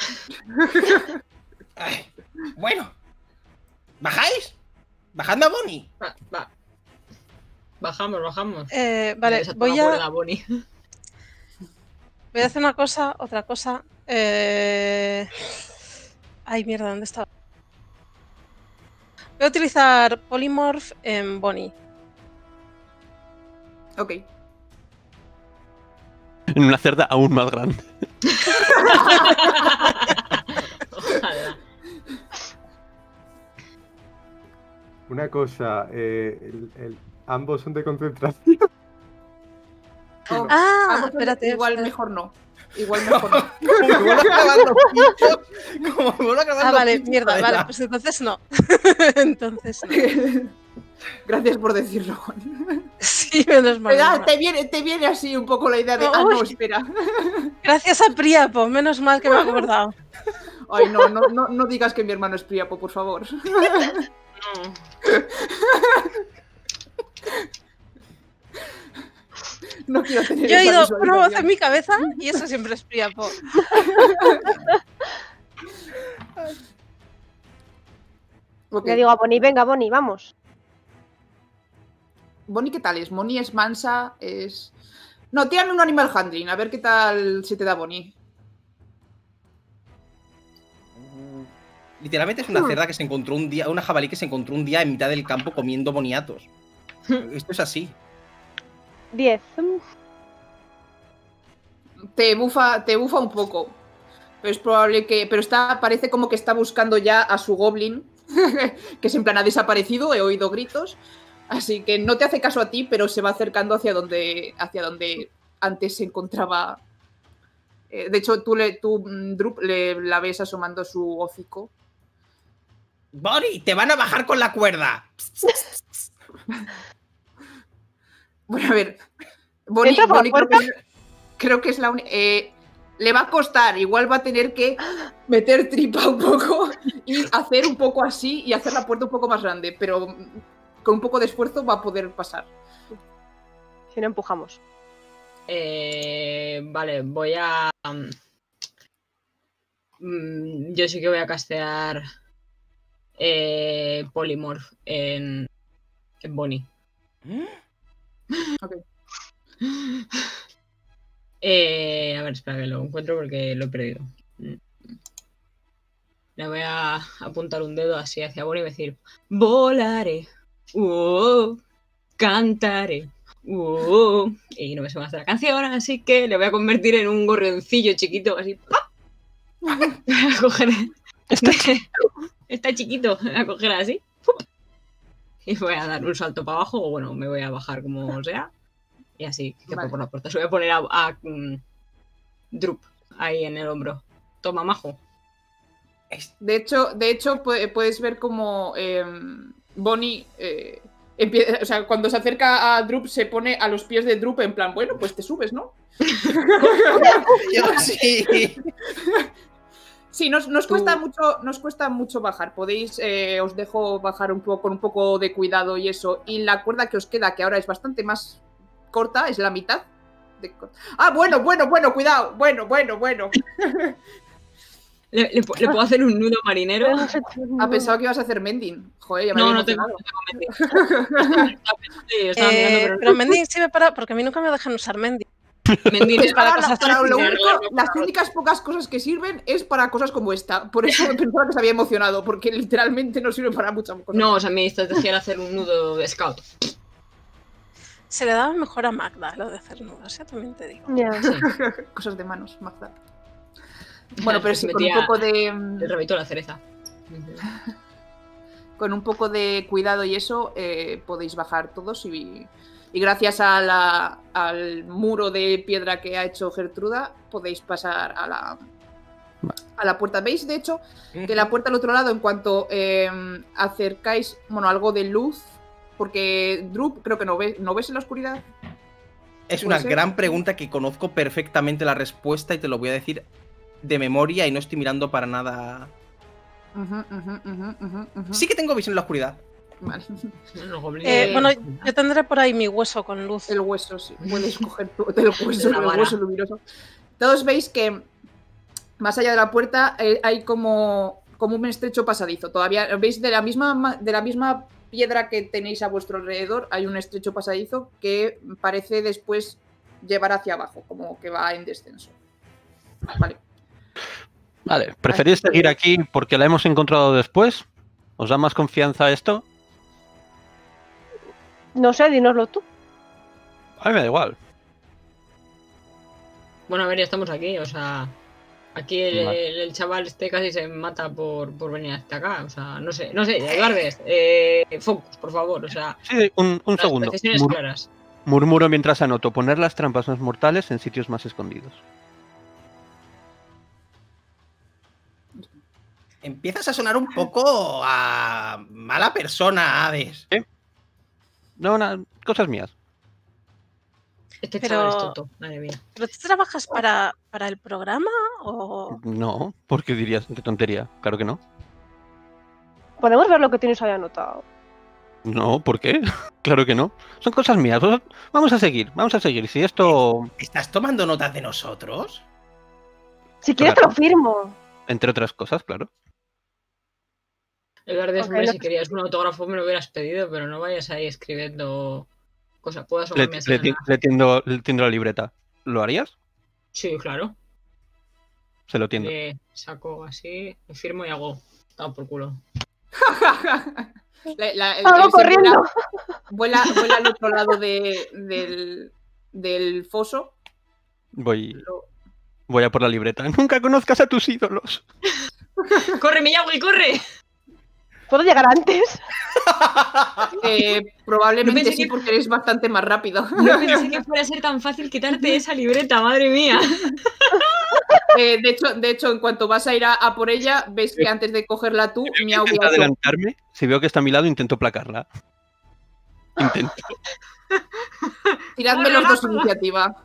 Ay, bueno. ¿Bajáis? Bajadme a Bonnie. Va, va. Bajamos, bajamos. Eh, vale, Desata voy la a, cuerda, Bonnie. voy a hacer una cosa, otra cosa. Eh... Ay, mierda, ¿dónde estaba? Voy a utilizar Polymorph en Bonnie. Ok. En una cerda aún más grande. Ojalá. Una cosa, eh, el- el- ambos son de concentración. Oh, Ah, vamos, espérate. igual espérate. mejor no. Igual mejor no. Como me vuelvo a clavar los pinchos. Como me vuelvo a clavar Ah, los vale, pinchos, mierda, además. vale, pues entonces no. Entonces no. Gracias por decirlo, Juan. Sí, menos mal. ¿Verdad? menos mal. Te viene, te viene así un poco la idea de, No, ah, no, uy. espera. Gracias a Priapo, menos mal que me he acordado. Ay, no, no, no, no digas que mi hermano es Priapo, por favor. No. No quiero tener Yo he esa oído una voz en visualización. mi cabeza y eso siempre es Priapo. Ok. Le digo a Bonnie, venga, Bonnie, vamos. Bonnie, ¿qué tal es? Bonnie es mansa, es... No, tírame un animal handling, a ver qué tal se te da Bonnie. Literalmente es una cerda que se encontró un día, una jabalí que se encontró un día en mitad del campo comiendo boniatos. Esto es así. Diez. Te bufa, te bufa un poco. Pero es probable que... Pero está, parece como que está buscando ya a su goblin. Que es en plan, ha desaparecido, he oído gritos. Así que no te hace caso a ti, pero se va acercando hacia donde, hacia donde antes se encontraba. Eh, de hecho, tú, le, tú mm, Drup, le, la ves asomando su hocico. Bonnie, te van a bajar con la cuerda. Bueno, a ver. Bonnie, ¿Entra por la Bonnie creo, puerta? que es, creo que es la única. Eh, le va a costar, igual va a tener que meter tripa un poco y hacer un poco así y hacer la puerta un poco más grande, pero mm, con un poco de esfuerzo va a poder pasar. Si no empujamos. Eh, vale, voy a... mm, yo sí que voy a castear eh, Polymorph en, en Bonnie. Ok. Eh, a ver, espera que lo encuentro porque lo he perdido. Le voy a apuntar un dedo así hacia Bonnie y decir: volaré, uh, cantaré, uh, y no me sé más de la canción, así que le voy a convertir en un gorrioncillo chiquito, así. ¡Pap! Voy a coger. Está, está chiquito, voy a coger así. ¡Pup! Y voy a dar un salto para abajo, o bueno, me voy a bajar como sea. Y así, que Vale. por la puerta. Se voy a poner a, a um, Drup ahí en el hombro. Toma, majo. De hecho, de hecho pu- puedes ver como eh, Bonnie, eh, empie- o sea, cuando se acerca a Drup se pone a los pies de Drup en plan, bueno, pues te subes, ¿no? Yo sí. Sí, nos, nos cuesta Tú- mucho, nos cuesta mucho bajar. Podéis, eh, os dejo bajar un poco con un poco de cuidado y eso. Y la cuerda que os queda, que ahora es bastante más corta, es la mitad. De... Ah, bueno, bueno, bueno, cuidado. Bueno, bueno, bueno. ¿Le, le, pu- le puedo hacer un nudo marinero? Pero no sé, Ha pensado que ibas a hacer mending. Joder, ya me No, había no tengo, emocionado. no tengo Mending. Sí, estaba mirando, Eh, pero, pero no. Mending sirve para. Porque a mí nunca me dejan usar Mending. Mending Es es para para, cosas para lo prácticas. único, las únicas pocas cosas que sirven es para cosas como esta. Por eso me pensaba que se había emocionado, porque literalmente no sirve para muchas cosas. No, o sea, mi estrategia era hacer un nudo de scout. Se le daba mejor a Magda lo de hacer nudos, ¿eh? También te digo. Ya. Sí. Cosas de manos, Magda. Bueno, pero sí, con un Metía poco de. el rabito de la cereza. Con un poco de cuidado y eso, eh, podéis bajar todos y, y gracias a la- al muro de piedra que ha hecho Gertruda, podéis pasar a la, a la puerta. ¿Veis, de hecho, que la puerta al otro lado, en cuanto eh, acercáis, bueno, algo de luz, porque Drup creo que no ves, ¿no ves en la oscuridad? Es una ¿Puede ser? gran pregunta que conozco perfectamente la respuesta y te lo voy a decir de memoria y no estoy mirando para nada. Ujú, ujú, ujú, ujú, ujú. Sí que tengo visión en la oscuridad. Vale. Los goblins. Eh, Eh, bueno, yo tendré por ahí mi hueso con luz. El hueso, sí. Puedes coger tu, el hueso, La el vara. hueso luminoso. Todos veis que más allá de la puerta eh, hay como, como un estrecho pasadizo. Todavía veis de la misma ma- de la misma piedra que tenéis a vuestro alrededor, hay un estrecho pasadizo que parece después llevar hacia abajo, como que va en descenso. Vale. Vale, ¿preferís Así que- seguir aquí porque la hemos encontrado después? ¿Os da más confianza esto? No sé, dínoslo tú. A mí me da igual. Bueno, a ver, ya estamos aquí, o sea. Aquí el, Vale. el- el chaval este casi se mata por, por venir hasta acá. O sea, no sé, no sé, Eduardes, eh, focus, por favor. O sea, Sí, un, un las segundo. decisiones Mur- claras. murmuro mientras anoto. Poner las trampas más mortales en sitios más escondidos. Empiezas a sonar un poco a mala persona, Hades. No, no, cosas mías. Este Pero- chaval es tonto, madre mía. ¿Pero tú trabajas para, para el programa o...? No, ¿por qué dirías de tontería? Claro que no. Podemos ver lo que tienes ahí anotado. No, ¿por qué? Claro que no. Son cosas mías. Vos- Vamos a seguir, vamos a seguir. Si esto, ¿Estás tomando notas de nosotros? Si quieres Claro. te lo firmo. entre otras cosas, claro. Eduardes, Ok, hombre, no si te- querías un autógrafo me lo hubieras pedido, pero no vayas ahí escribiendo cosas. Puedo Le, asomarme así le a ti- la- le tiendo, le tiendo la libreta. ¿Lo harías? Sí, claro. Se lo tiendo. Le saco así, le firmo y hago. Dado por culo. La- la- el- Salgo el- se corriendo. Vuela, vuela, vuela al otro lado de- del, del foso. Voy, Lo- voy a por la libreta. Nunca conozcas a tus ídolos. ¡Corre, Miyagi, corre! ¿Puedo llegar antes? eh, probablemente No pensé sí, que- porque eres bastante más rápido. No pensé que fuera a ser tan fácil quitarte esa libreta, madre mía. Eh, de, hecho, de hecho, en cuanto vas a ir a, a por ella, ves que antes de cogerla tú, Miau Intento ha hecho- adelantarme. Si veo que está a mi lado, intento placarla. Intento. Tiradme los dos iniciativa.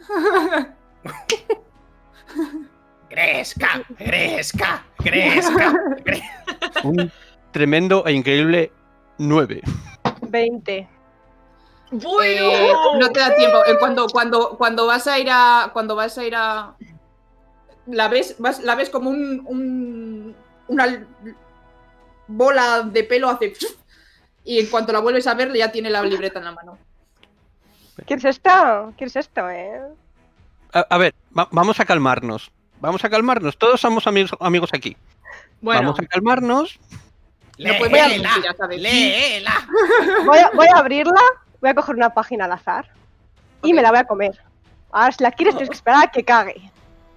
¡Crezca! ¡Crezca! ¡Crezca! cre- Un tremendo e increíble nueve. veinte. Eh, no te da tiempo. Eh, cuando, cuando, cuando vas a ir a. Cuando vas a ir a. La ves, vas- la ves como un. un una, bola de pelo hace... Y en cuanto la vuelves a ver, ya tiene la libreta en la mano. ¿Qué es esto? ¿Qué es esto, eh? A, a ver, va- vamos a calmarnos. Vamos a calmarnos. Todos somos amigos, amigos aquí. Bueno, Vamos a calmarnos. No puedes ver Léela, mentira, ¿sabes? léela. Voy a, voy a abrirla, voy a coger una página al azar y Ok. me la voy a comer. Ahora, si la quieres, tienes que esperar a que cague.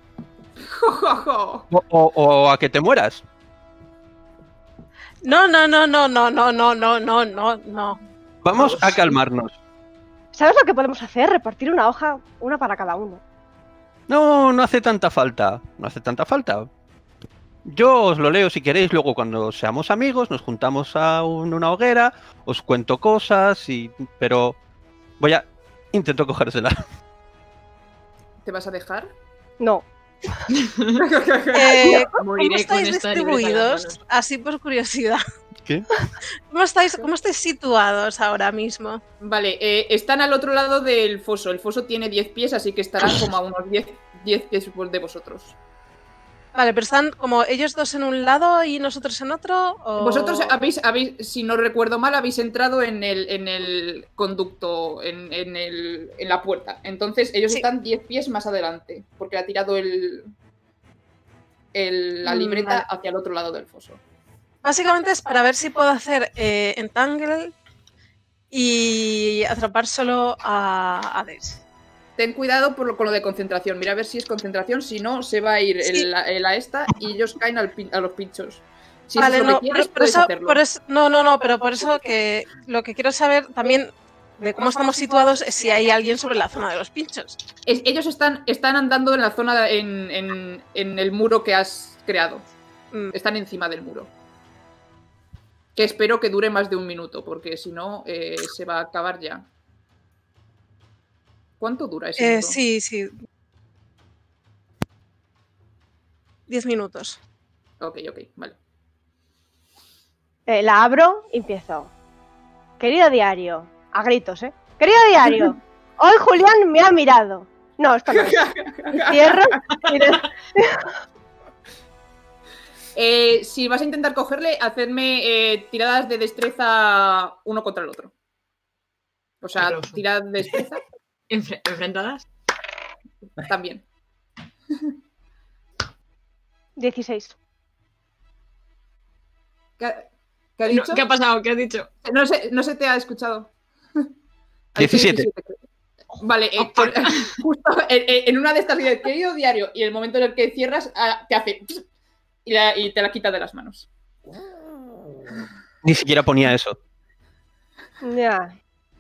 O, o- o a que te mueras. No, no, no, no, no, no, no, no, no, no, no. Vamos Vamos. a calmarnos. ¿Sabes lo que podemos hacer? Repartir una hoja, una para cada uno. No, no hace tanta falta. No hace tanta falta. Yo os lo leo si queréis, luego cuando seamos amigos nos juntamos a un- una hoguera, os cuento cosas y... Pero voy a... Intento cogérsela. ¿Te vas a dejar? No. Eh, ¿Cómo moriré con estáis esta libreta en las distribuidos? manos. Así por curiosidad. ¿Qué? ¿Cómo estáis, cómo estáis situados ahora mismo? Vale, eh, están al otro lado del foso. El foso tiene diez pies, así que estarán como a unos diez, diez pies de vosotros. Vale, pero están como ellos dos en un lado y nosotros en otro. ¿O... Vosotros habéis, habéis, si no recuerdo mal, habéis entrado en el, en el conducto, en, en, el, en la puerta. Entonces ellos Sí. están diez pies más adelante, porque ha tirado el, el- la Mm, libreta vale. hacia el otro lado del foso. Básicamente es para ver si puedo hacer eh, Entangle y atrapar solo a Hades. Ten cuidado por lo, con lo de concentración. Mira a ver si es concentración. Si no, se va a ir Sí. el, el a esta y ellos caen al pin- a los pinchos. Si Vale, eso es lo no, que quieres, por, por puedes eso, hacerlo. por eso- no, no, no, pero por eso que lo que quiero saber también de cómo estamos situados es si hay alguien sobre la zona de los pinchos. Es- ellos están, están andando en la zona, en, en- en el muro que has creado. Mm, Están encima del muro. Que espero que dure más de un minuto, porque si no, eh, se va a acabar ya. ¿Cuánto dura ese eh, muro? sí, sí. Diez minutos. Ok, ok, vale. Eh, la abro y empiezo. Querido diario. A gritos, ¿eh? Querido diario. Hoy Julián me ha mirado. No, esto no es. Y cierro. y de- Eh, si vas a intentar cogerle, hacedme eh, tiradas de destreza uno contra el otro. O sea, Aplauso. tirad de destreza Enfre- ¿Enfrentadas? también. dieciséis. ¿Qué ha, qué ha No, dicho? ¿Qué ha pasado? ¿Qué has dicho? No, se, no se te ha escuchado. diecisiete. Vale, eh, con- justo en, en una de estas, querido diario, y el momento en el que cierras, ah, te hace... Y, la- y te la quita de las manos. Ni siquiera ponía eso. Ya.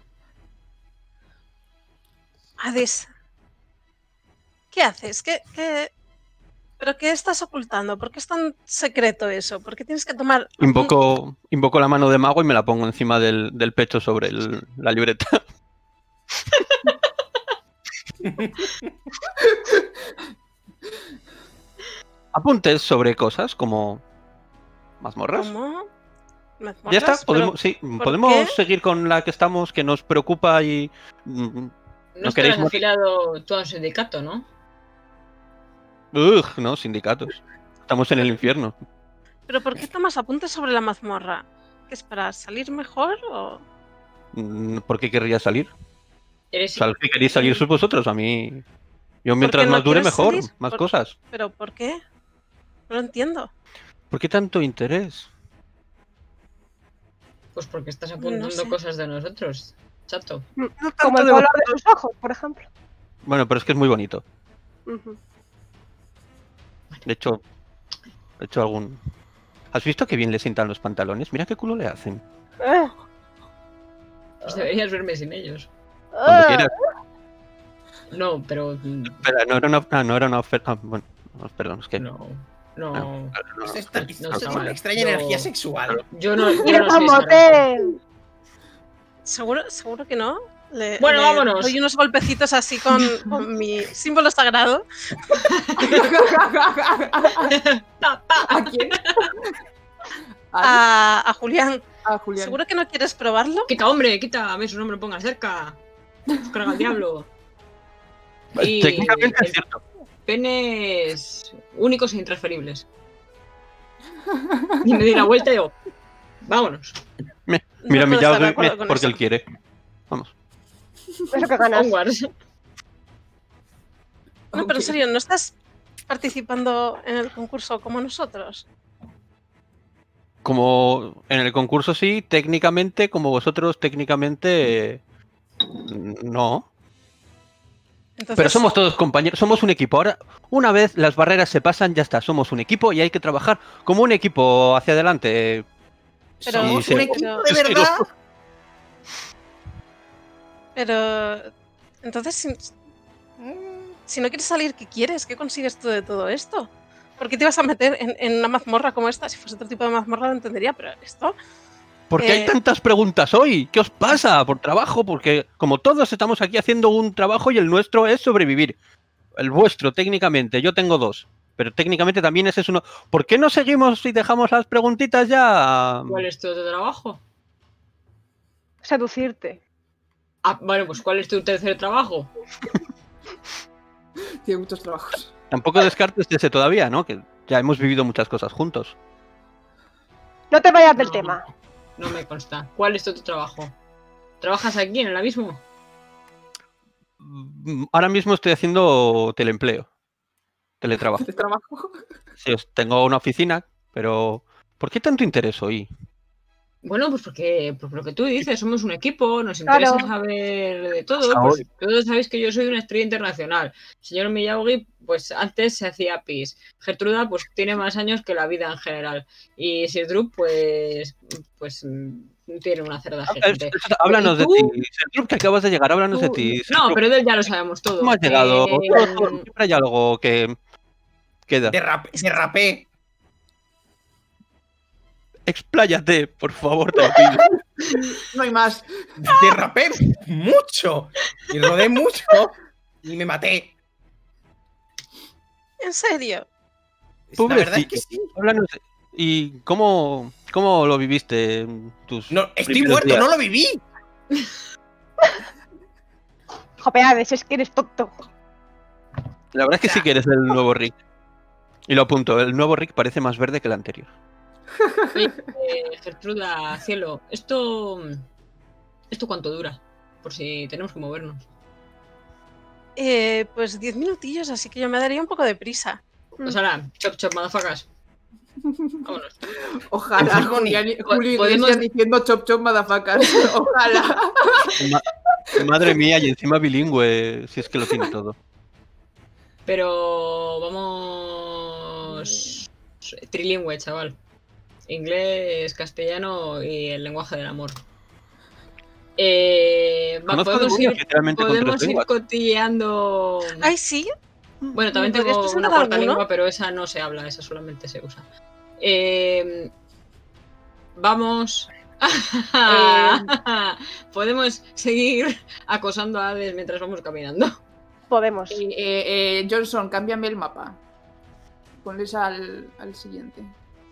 Hades. ¿Qué haces? ¿Qué, qué... ¿Pero qué estás ocultando? ¿Por qué es tan secreto eso? ¿Por qué tienes que tomar... Invoco, invoco la mano de mago y me la pongo encima del, del pecho sobre el- la libreta. Apuntes sobre cosas como mazmorras. ¿Cómo? Ya está, ¿Mazmorras? podemos, sí, ¿por podemos qué? seguir con la que estamos, que nos preocupa y... mm, No, ¿No estarás queréis más? afiliado tú a un sindicato, ¿no? Ugh, no, sindicatos. Estamos en el infierno. ¿Pero por qué tomas apuntes sobre la mazmorra? ¿Qué es para salir mejor o...? Mm, ¿Por qué querría salir? Eres O sea, si queréis salir sois vosotros, a mí... Yo mientras no más dure quieres mejor, salir? más Por- cosas. ¿Pero por qué? No lo entiendo. ¿Por qué tanto interés? pues porque estás apuntando sé. cosas de nosotros, chato. Como el color de sus ojos, por ejemplo. Bueno, pero es que es muy bonito. Ujú. De hecho, he hecho algún... ¿Has visto qué bien le sientan los pantalones? Mira qué culo le hacen. Eh, Pues deberías verme sin ellos. Cuando eh, quieras. No, pero mm, Espera, no era una, ah, no era una oferta. Ah, bueno, no, perdón, es que... no, no. Ah, no, Es esta, no es está una mal. extraña Yo- energía sexual. Yo no, yo ¡Qué no soy esa raza. motel! ¿Seguro, seguro que no? Le- Bueno, le vámonos. Doy unos golpecitos así con, con mi símbolo sagrado. Pa, pa. ¿A quién? A, a Julián. A Julián. ¿Seguro que no quieres probarlo? Quita, hombre, quita. A ver, su nombre lo ponga cerca. Carga al diablo. Y Técnicamente es el- cierto. Penes únicos e intransferibles. Y me di la vuelta y digo, Vámonos. Me- Mira, No mi puedo estar de Yaogi acuerdo me- con porque eso. él quiere. Vamos. Eso que ganas. Onwards. No, pero en Ok. serio, ¿no estás participando en el concurso como nosotros? Como en el concurso sí, técnicamente, como vosotros técnicamente eh, no. Entonces, Pero somos todos compañeros, somos un equipo. Ahora, una vez las barreras se pasan, ya está, somos un equipo y hay que trabajar como un equipo hacia adelante. Pero- Somos Sí, un sí. equipo pero- de verdad. Pero, entonces, si, si no quieres salir, ¿qué quieres? ¿Qué consigues tú de todo esto? ¿Por qué te vas a meter en, en una mazmorra como esta? Si fuese otro tipo de mazmorra lo entendería, pero esto... ¿Por qué Eh, hay tantas preguntas hoy? ¿Qué os pasa? ¿Por trabajo? Porque como todos estamos aquí haciendo un trabajo y el nuestro es sobrevivir. El vuestro, técnicamente, yo tengo dos. Pero técnicamente también ese es uno. ¿Por qué no seguimos y dejamos las preguntitas ya? ¿Cuál es tu otro trabajo? Seducirte. Ah, bueno, pues ¿cuál es tu tercer trabajo? Tiene muchos trabajos. Tampoco descartes ese todavía, ¿no? Que ya hemos vivido muchas cosas juntos. No te vayas del No. tema. No me consta. ¿Cuál es tu otro trabajo? ¿Trabajas aquí en el abismo? Mm, Ahora mismo estoy haciendo teleempleo. Teletrabajo. De trabajo. Sí, os tengo una oficina, pero ¿por qué tanto interés hoy? Bueno, pues porque, por lo que tú dices, somos un equipo, nos Claro. interesa saber de todo. Ahora. Pues todos sabéis que yo soy una estrella internacional. Señor Miyagi, pues antes se hacía pis. Gertruda, pues tiene más años que la vida en general. Y Sirdrup, pues, pues mm, tiene una cerda Ah, gigante. es- es- Háblanos ¿Y de tú? ti. Sergio, que acabas de llegar, háblanos de Tú- ti. No, Sergio, pero de él ya lo sabemos todo. ¿cómo has llegado? Eh, Todo- todo- siempre hay algo que queda. Derrapé. derrapé. Expláyate, por favor, te lo pido. No hay más. Derrapé mucho. Y rodé mucho. Y me maté. ¿En serio? La verdad es que sí. Háblanos de- ¿Y cómo, cómo lo viviste? en Tus No, estoy primeros muerto, días? no lo viví. Jopeades, es que eres tonto. La verdad es que sí que eres el nuevo Rick. Y lo apunto, el nuevo Rick parece más verde que el anterior. Oye, eh, Gertruda, cielo, esto. ¿Esto cuánto dura? Por si tenemos que movernos. Eh, pues diez minutillos, así que yo me daría un poco de prisa. O sea, chop chop, madafacas. Vámonos. Ojalá. Es bonito. Julián, Po- Julio podemos- Iglesias diciendo chop chop motherfuckers. Ojalá. Ma- Madre mía, y encima bilingüe, si es que lo tiene todo. Pero vamos. Trilingüe, chaval. Inglés, castellano y el lenguaje del amor. Eh, va, Conozco podemos demonios ir, literalmente con podemos tres ir lenguas. cotilleando. Ay, sí. Bueno, también ¿Me podrías tengo una presentar cuarta alguno? lengua, pero esa no se habla, esa solamente se usa. Eh, vamos. Podemos seguir acosando a Hades mientras vamos caminando. Podemos. Eh, eh, eh, Johnson, cámbiame el mapa. Ponles al, al siguiente.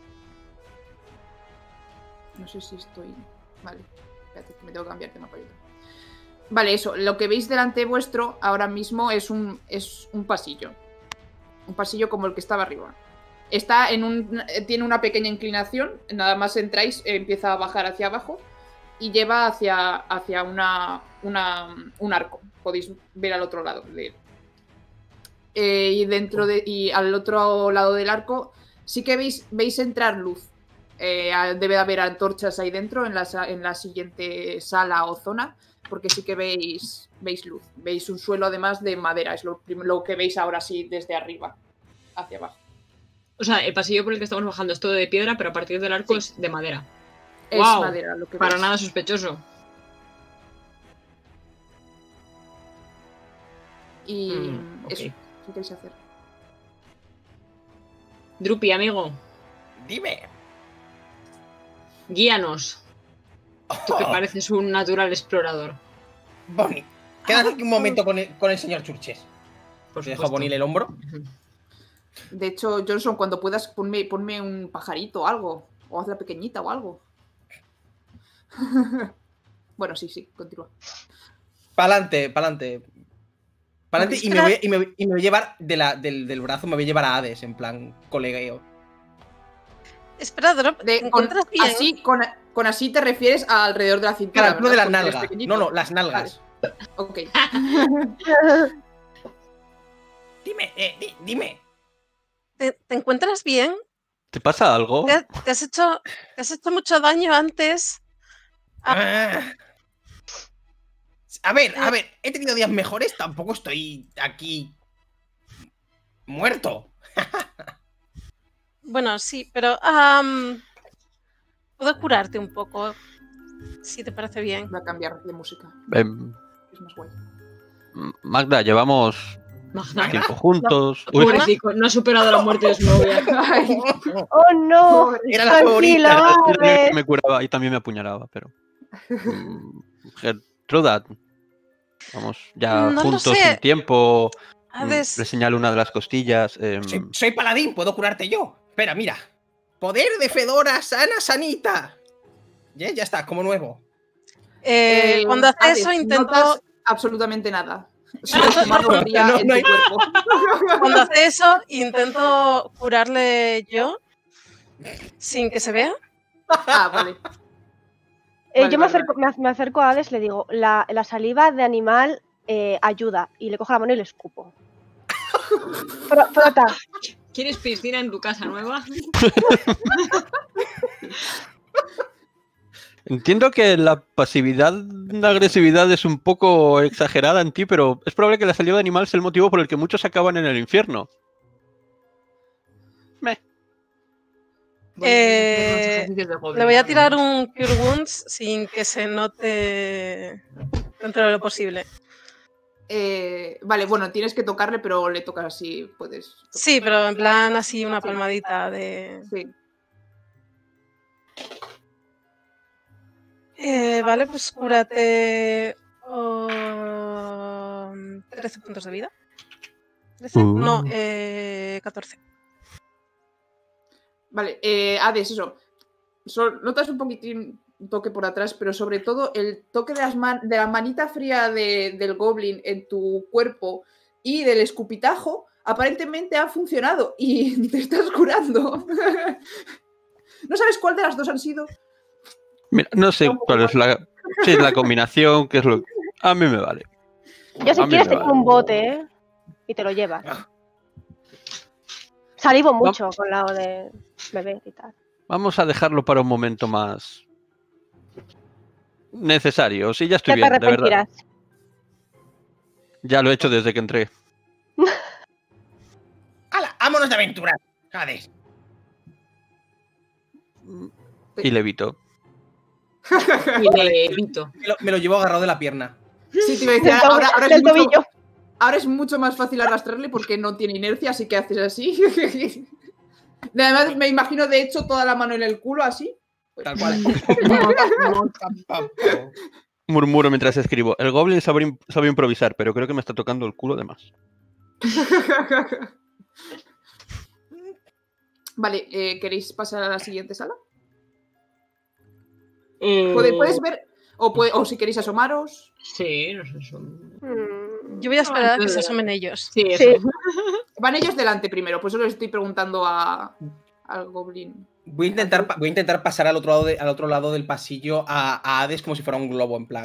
No sé si estoy. Vale, espérate, que me tengo que cambiar de mapa yo. Vale, eso. Lo que veis delante vuestro ahora mismo es un, es un pasillo. Un pasillo como el que estaba arriba. Está en un. Tiene una pequeña inclinación. Nada más entráis, eh, empieza a bajar hacia abajo. Y lleva hacia, hacia una, una, un arco. Podéis ver al otro lado de él. Eh, y dentro de. Y al otro lado del arco. Sí que veis, veis entrar luz. Eh, debe de haber antorchas ahí dentro. En la, sa- en la siguiente sala o zona. Porque sí que veis. Veis luz. Veis un suelo además de madera. Es lo, prim- lo que veis ahora sí desde arriba. Hacia abajo. O sea, el pasillo por el que estamos bajando es todo de piedra, pero a partir del arco Sí. es de madera. Es Guau, madera lo que Para veis. nada sospechoso. Y Mm, ok. eso. ¿Qué queréis hacer? Drupi, amigo, Dime. guíanos. Tú que Oh, pareces un natural explorador. Bonnie, quédate aquí un momento con el, con el señor Churches. Por Te dejo supuesto. Bonnie el hombro. Ujú. De hecho, Johnson, cuando puedas, ponme, ponme un pajarito o algo. O hazla pequeñita o algo. Bueno, sí, sí, continúa. Pa'lante, pa'lante. Pa'lante y me, Espera. voy, y, me, voy- y me voy a llevar de la- del, del brazo, me voy a llevar a Hades, en plan colegueo. Espera, Drop, De- ¿te con- encuentras bien? así, con, con así te refieres a alrededor de la cintura. Claro, no de la Porque eres nalga. pequeñito. No, no, las nalgas. Vale. Ok. Dime, eh, di- dime. ¿Te, te encuentras bien? ¿Te pasa algo? ¿Te, te has hecho, ¿Te has hecho mucho daño antes? Ah. A ver, a ver, he tenido días mejores, tampoco estoy aquí muerto. Bueno, sí, pero am, puedo curarte un poco, si te parece bien. Voy a cambiar de música. Em, Es más guay. Magda, llevamos Magda, tiempo juntos. Uy, pobrecito, no ha superado la muerte de su novia. Ay, ¡Oh, no! Era la Tranquilo, favorita. era el Hades. que me curaba y también me apuñalaba, pero. Mm, Gertruda, vamos ya No lo juntos sé. un tiempo. mm, Hades, Le señalo una de las costillas. em, Soy, soy paladín, puedo curarte yo. Espera, mira. Poder de Fedora, sana, sanita. Ya, ya está, como nuevo. eh, Eh, cuando hace Hades, eso intento... notas absolutamente nada. Solo tu mano fría No, en no tu hay- cuerpo. Cuando hace eso, intento curarle yo sin que se vea. Ah, vale. Eh, Vale, yo me vale, acerco, me, ac- me acerco a Hades, le digo, la, la saliva de animal eh, ayuda. Y le cojo la mano y le escupo. Fro- Frota. ¿Quieres piscina en tu casa nueva? Entiendo que la pasividad, la agresividad es un poco exagerada en ti, pero es probable que la salida de animal sea el motivo por el que muchos acaban en el infierno. Meh. Voy a hacer unos Eh, ejercicios de goblin, Le voy a ahora tirar mismo. un Cure Wounds sin que se note dentro de lo posible. Eh, vale, bueno, tienes que tocarle, pero le tocas así, puedes. Sí, pero en plan así una palmadita de... Sí. Eh, vale, pues cúrate um, trece puntos de vida. ¿trece? Uh. No, eh, catorce. Vale, eh, Hades, eso. So- notas un poquitín un toque por atrás, pero sobre todo el toque de, las man- de la manita fría de- del goblin en tu cuerpo y del escupitajo aparentemente ha funcionado y te estás curando. ¿No sabes cuál de las dos han sido? Mira, no sé cuál es la, sí, la combinación, que es lo a mí me vale. Yo si A mí quieres me te vale. pongo un bote, ¿eh? Y te lo llevas. Salivo mucho con la O de bebé y tal. Vamos a dejarlo para un momento más necesario. Sí, ya estoy Ya te bien, de verdad. arrepentirás. Ya lo he hecho desde que entré. ¡Hala! ¡Vámonos de aventura! Hades. Y le evito. Y le evito. Me lo, me lo llevo agarrado de la pierna. Sí, te iba a decir, Del, to- ahora, ahora es del mucho, tobillo. ahora es mucho más fácil arrastrarle porque no tiene inercia, así que haces así. Además, me imagino de hecho toda la mano en el culo así. Tal cual. Murmuro mientras escribo. El goblin sabe, im- sabe improvisar, pero creo que me está tocando el culo de más. Vale, eh, ¿queréis pasar a la siguiente sala? Eh, Puede- Puedes ver, o, puede- o si queréis asomaros. Sí, no sé. Son... Mm, Yo voy a esperar a que entonces- se asomen ellos. Sí, eso. Sí. Van ellos delante primero, por eso les estoy preguntando a, al goblin. Voy a intentar, pa- voy a intentar pasar al otro lado, de- al otro lado del pasillo a, a Hades como si fuera un globo, en plan.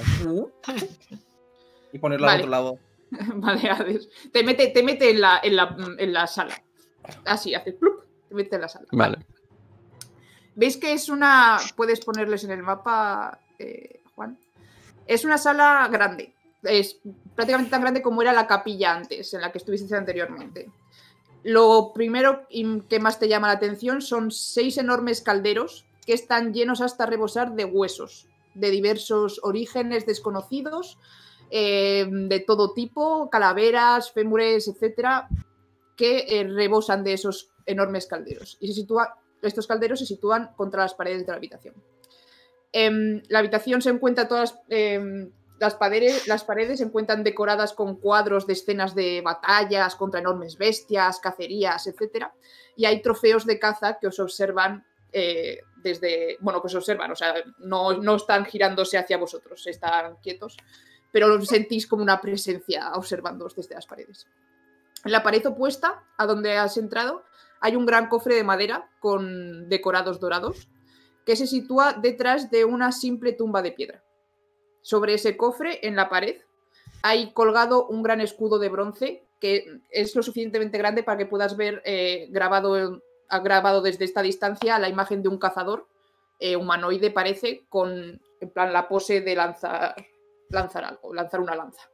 Y ponerlo Vale. al otro lado. Vale, Hades. Te mete, te mete en, la, en, la, en la sala. Así, hace plup, te mete en la sala. Vale. ¿Veis que es una... Puedes ponerles en el mapa, eh, Juan? Es una sala grande. Es prácticamente tan grande como era la capilla antes, en la que estuviste anteriormente. Lo primero y que más te llama la atención son seis enormes calderos que están llenos hasta rebosar de huesos, de diversos orígenes desconocidos, eh, de todo tipo, calaveras, fémures, etcétera, que eh, rebosan de esos enormes calderos. Y se sitúa, estos calderos se sitúan contra las paredes de la habitación. Em, la habitación se encuentra todas... em, Las paredes, las paredes se encuentran decoradas con cuadros de escenas de batallas contra enormes bestias, cacerías, etcétera. Y hay trofeos de caza que os observan eh, desde... Bueno, que os observan, o sea, no, no están girándose hacia vosotros, están quietos, pero sentís como una presencia observándoos desde las paredes. En la pared opuesta, a donde has entrado, hay un gran cofre de madera con decorados dorados que se sitúa detrás de una simple tumba de piedra. Sobre ese cofre, en la pared, hay colgado un gran escudo de bronce que es lo suficientemente grande para que puedas ver eh, grabado, grabado desde esta distancia la imagen de un cazador eh, humanoide, parece, con en plan la pose de lanzar, lanzar algo, lanzar una lanza.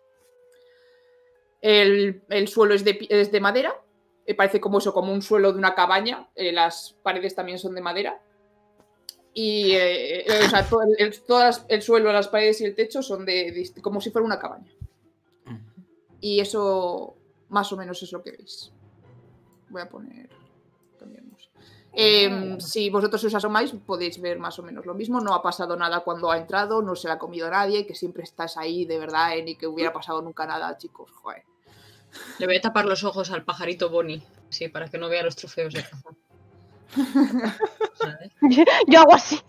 El, el suelo es de, es de madera, eh, parece como eso, como un suelo de una cabaña, eh, las paredes también son de madera. Y eh, eh, o sea, todo el, todas, el suelo, las paredes y el techo son de, de como si fuera una cabaña. Y eso más o menos es lo que veis. Voy a poner... cambiamos. Eh, si vosotros os asomáis podéis ver más o menos lo mismo. No ha pasado nada cuando ha entrado, no se le ha comido nadie, que siempre estás ahí de verdad, eh, ni que hubiera pasado nunca nada, chicos. Joder. Le voy a tapar los ojos al pajarito Bonnie, sí, para que no vea los trofeos de caza. ¿Sabes? Yo, yo hago así.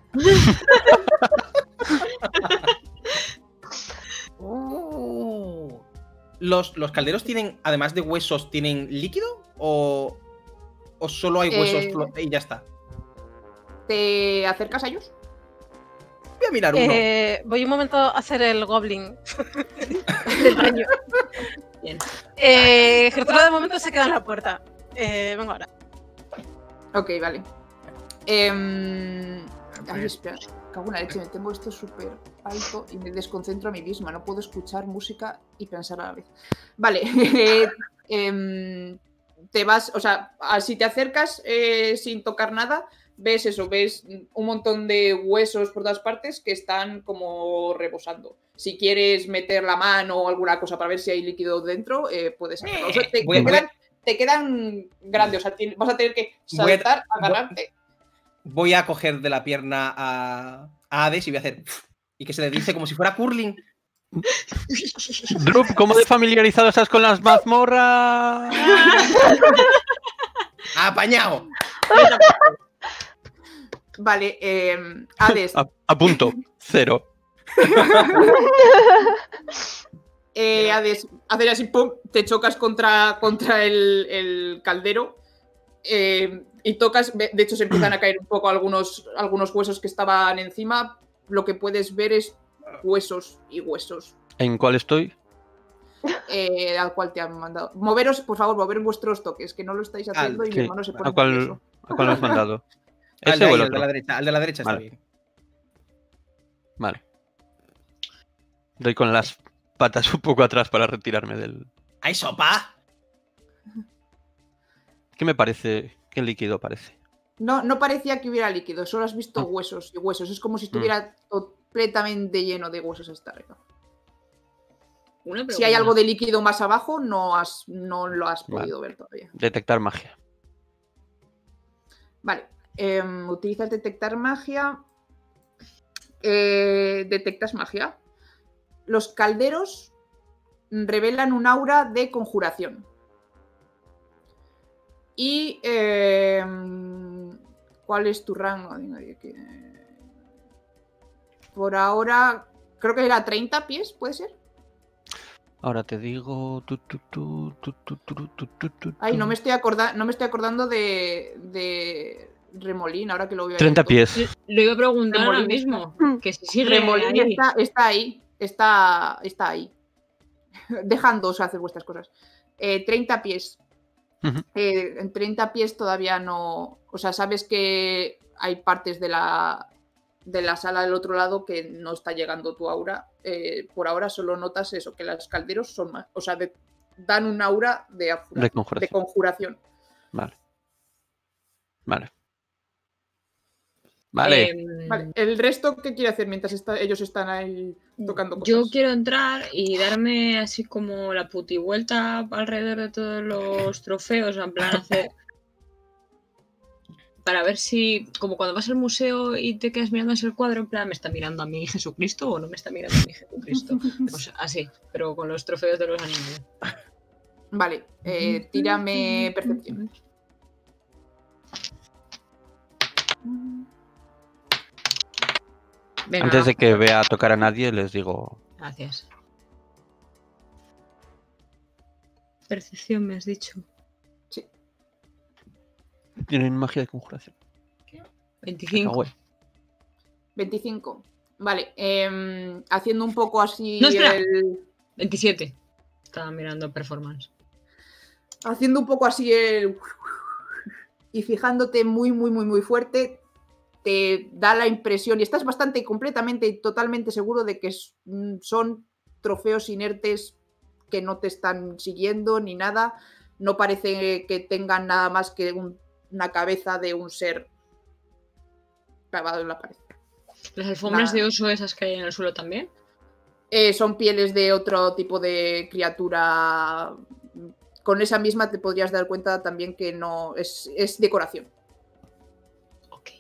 Oh. ¿Los, ¿Los calderos tienen, además de huesos, tienen líquido? ¿O, o solo hay huesos Eh, y ya está? ¿Te acercas a ellos? Voy a mirar uno. Eh, voy un momento a hacer el goblin. Del reño. Bien. Eh, Gertrude de momento se queda en la puerta. Eh, vengo ahora. Ok, vale. Eh, ay, espera. Cago en la leche, me tengo esto súper alto y me desconcentro a mí misma. No puedo escuchar música y pensar a la vez. Vale. eh, te vas, o sea, si te acercas eh, sin tocar nada, ves eso, ves un montón de huesos por todas partes que están como rebosando. Si quieres meter la mano o alguna cosa para ver si hay líquido dentro, eh, puedes hacerlo. O sea, te, te, quedan, te quedan grandes, o sea, vas a tener que saltar, agarrarte. Voy a coger de la pierna a, a Hades y voy a hacer... Y que se le dice como si fuera curling. Drup, ¿cómo de familiarizado estás con las mazmorras? ¡Apañado! Vale, eh, Hades. A, a punto, cero. eh, Hades, hacer así, pum, te chocas contra, contra el, el caldero. Eh, y tocas, de hecho se empiezan a caer un poco algunos, algunos huesos que estaban encima. Lo que puedes ver es huesos y huesos. ¿En cuál estoy? Eh, al cual te han mandado. Moveros, por favor, mover vuestros toques, que no lo estáis haciendo y sí. mi hermano se pone ¿A cuál, nervioso. ¿A cuál me has mandado? Al ¿Ese de, o ahí, el al otro? de la derecha, al de la derecha Vale. está bien. Vale. Doy con las patas un poco atrás para retirarme del... ¡Hay sopa! ¿Qué me parece? ¿Qué líquido parece? No, no parecía que hubiera líquido, solo has visto Ah. huesos y huesos. Es como si estuviera completamente lleno de huesos hasta arriba. Una Si hay pregunta. algo de líquido más abajo, no, has, no lo has Vale. podido ver todavía. Detectar magia. Vale. Eh, utilizas detectar magia. Eh, detectas magia. Los calderos revelan un aura de conjuración. Y... Eh, ¿cuál es tu rango? Por ahora... Creo que era treinta pies, ¿puede ser? Ahora te digo... Tu, tu, tu, tu, tu, tu, tu, tu, tu, Ay, no tu. me estoy, acorda no me estoy acordando de, de Remolín, ahora que lo veo. treinta abierto. pies. Lo iba a preguntar ahora Remolín mismo. Que si sigue Remolín ahí. está, está ahí. Está, está ahí. Dejándoos hacer vuestras cosas. Eh, treinta pies. Ujú. Eh, en treinta pies todavía no... O sea, sabes que hay partes de la, de la sala del otro lado que no está llegando tu aura. Eh, por ahora solo notas eso, que los calderos son más... O sea, de- dan un aura de, afura- De conjuración. de conjuración. Vale. Vale. Vale. Em, Vale, ¿el resto qué quiere hacer mientras está- ellos están ahí tocando cosas? Yo quiero entrar y darme así como la puti vuelta alrededor de todos los trofeos, en plan hacer... Para ver si, como cuando vas al museo y te quedas mirando hacia el cuadro, en plan, ¿me está mirando a mí Jesucristo o no me está mirando a mí Jesucristo? Pues así, pero con los trofeos de los animales. Vale, eh, tírame percepción. Venga, Antes de que vea tocar a nadie, les digo... gracias. Percepción, me has dicho. Tienen magia de conjuración. Me veinticinco. cago en- veinticinco. Vale, eh, haciendo un poco así No, espera. el... veintisiete. Estaba mirando performance. Haciendo un poco así el... Y fijándote muy, muy, muy, muy fuerte, te da la impresión, y estás bastante, completamente y totalmente seguro de que son trofeos inertes que no te están siguiendo ni nada. No parece que tengan nada más que un, una cabeza de un ser clavado en la pared. ¿Las alfombras Nada. de oso esas que hay en el suelo también? Eh, son pieles de otro tipo de criatura. Con esa misma te podrías dar cuenta también que no es, es decoración. Ok.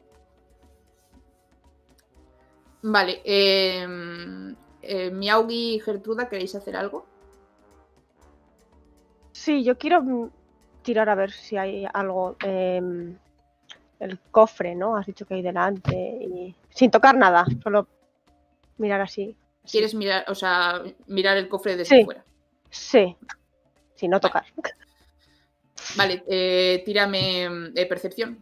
Vale. Eh, eh, Miaugi y Gertruda, ¿queréis hacer algo? Sí, yo quiero mm, tirar a ver si hay algo. Eh, el cofre, ¿no? Has dicho que hay delante. Y... sin tocar nada, solo mirar así. ¿Quieres sí. mirar, o sea, mirar el cofre desde Sí. fuera? Sí, sin no tocar. Vale, eh, tírame eh, percepción.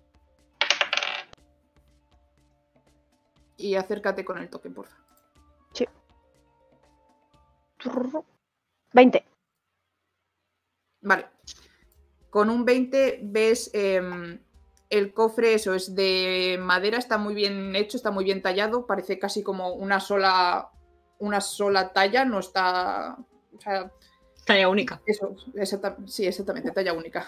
Y acércate con el token, porfa. Sí. veinte. Vale. Con un veinte ves eh, el cofre, eso es de madera, está muy bien hecho, está muy bien tallado, parece casi como una sola, una sola talla, no está... O sea, Talla única. eso, exacta, sí, exactamente, talla única.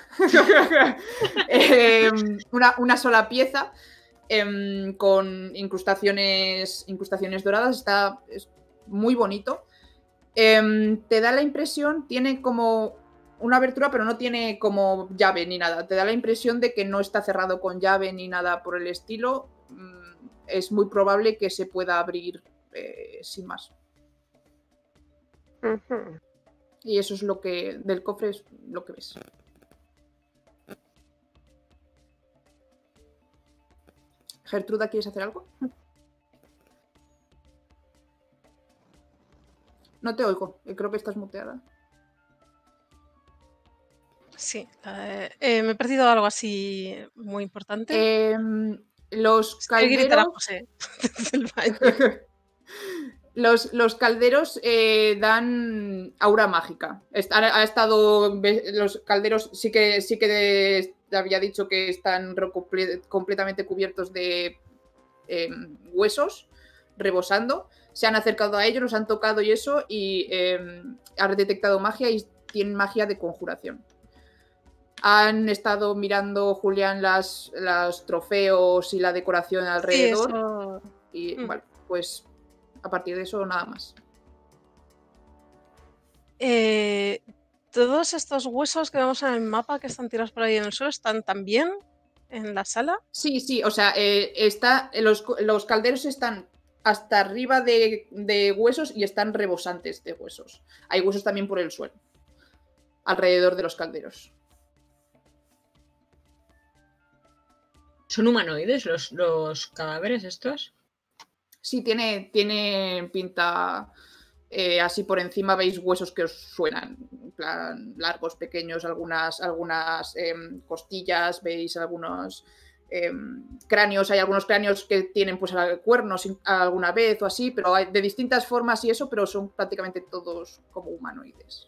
eh, una, una sola pieza eh, con incrustaciones, incrustaciones doradas, está es muy bonito. Eh, te da la impresión, tiene como una abertura, pero no tiene como llave ni nada. Te da la impresión de que no está cerrado con llave ni nada por el estilo. Mm, es muy probable que se pueda abrir eh, sin más. Uh-huh. Y eso es lo que del cofre es lo que ves. Gertruda, ¿quieres hacer algo? No te oigo, creo que estás muteada. Sí, eh, eh, me he perdido algo así muy importante. Eh, los Voy a gritar a calderos... José desde el baño. Los, los calderos eh, dan aura mágica. Está, ha estado. Los calderos sí que sí que te había dicho que están comple completamente cubiertos de eh, huesos, rebosando. Se han acercado a ellos, los han tocado y eso, y eh, han detectado magia y tienen magia de conjuración. Han estado mirando, Julián, las, los trofeos y la decoración alrededor. Sí, eso... Y mm. vale, pues. A partir de eso, nada más. Eh, ¿Todos estos huesos que vemos en el mapa que están tirados por ahí en el suelo están también en la sala? Sí, sí, o sea, eh, está, los, los calderos están hasta arriba de, de huesos y están rebosantes de huesos. Hay huesos también por el suelo, alrededor de los calderos. ¿Son humanoides los, los cadáveres estos? Sí, tiene, tiene pinta eh, así por encima, veis huesos que os suenan, en plan, largos, pequeños, algunas, algunas eh, costillas, veis algunos eh, cráneos, hay algunos cráneos que tienen pues cuernos alguna vez o así, pero hay de distintas formas y eso, pero son prácticamente todos como humanoides.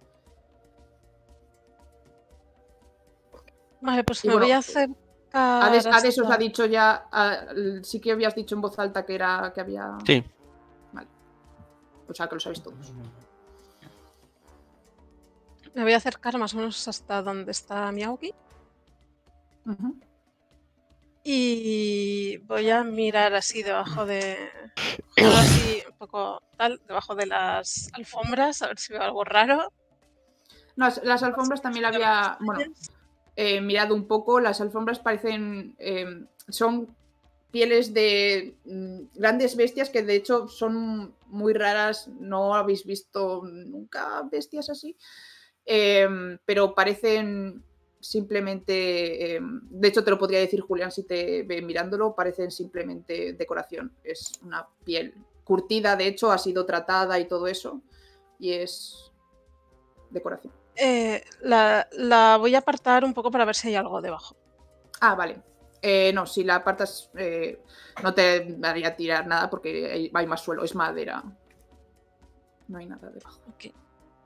Vale, pues Y me bueno, voy a hacer... Hades, Hades os ha dicho ya, uh, sí que habías dicho en voz alta que era que había... Sí. Vale. O sea, que lo sabéis todos. Me voy a acercar más o menos hasta donde está Miaugi. Uh-huh. Y voy a mirar así debajo de... así un poco tal, debajo de las alfombras, a ver si veo algo raro. No, las alfombras también la había... Bueno... Eh, mirado un poco, las alfombras parecen, eh, son pieles de mm, grandes bestias que de hecho son muy raras, no habéis visto nunca bestias así, eh, pero parecen simplemente, eh, de hecho te lo podría decir Julián si te ve mirándolo, parecen simplemente decoración, es una piel curtida, de hecho ha sido tratada y todo eso, y es decoración. Eh, la, la voy a apartar un poco para ver si hay algo debajo. Ah, vale. Eh, no, si la apartas eh, no te haría tirar nada porque hay, hay más suelo, es madera. No hay nada debajo. Ok.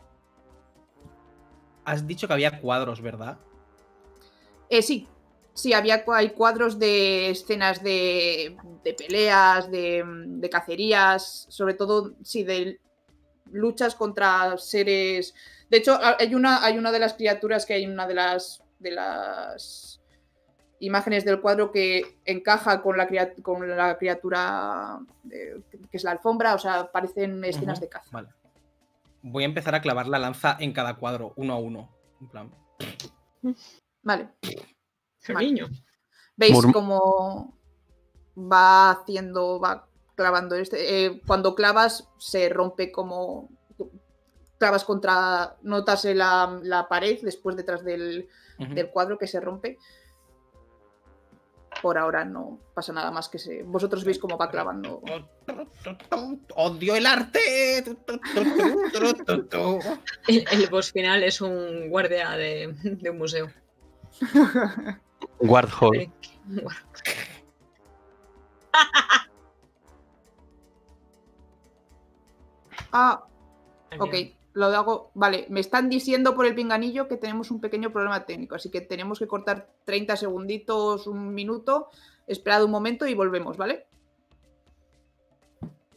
Has dicho que había cuadros, ¿verdad? Eh, sí, sí, había hay cuadros de escenas de, de peleas, de, de cacerías, sobre todo, sí, de luchas contra seres. De hecho, hay una, hay una de las criaturas que hay en una de las, de las imágenes del cuadro que encaja con la, con la criatura de, que es la alfombra, o sea, parecen escenas Uh-huh. de caza. Vale. Voy a empezar a clavar la lanza en cada cuadro, uno a uno. En plan. Vale. Cariño. ¿Veis Murm- cómo va haciendo, va clavando este? Eh, cuando clavas se rompe como... Clavas contra... Notas la, la pared después detrás del, Uh-huh. del cuadro que se rompe. Por ahora no pasa nada más que se... Vosotros veis cómo va clavando. ¡Odio el arte! El, el boss final es un guardia de, de un museo. Guardhog. Eh, Ah, ok. Lo hago. Vale, me están diciendo por el pinganillo que tenemos un pequeño problema técnico, así que tenemos que cortar treinta segunditos, un minuto. Esperad un momento y volvemos, ¿vale?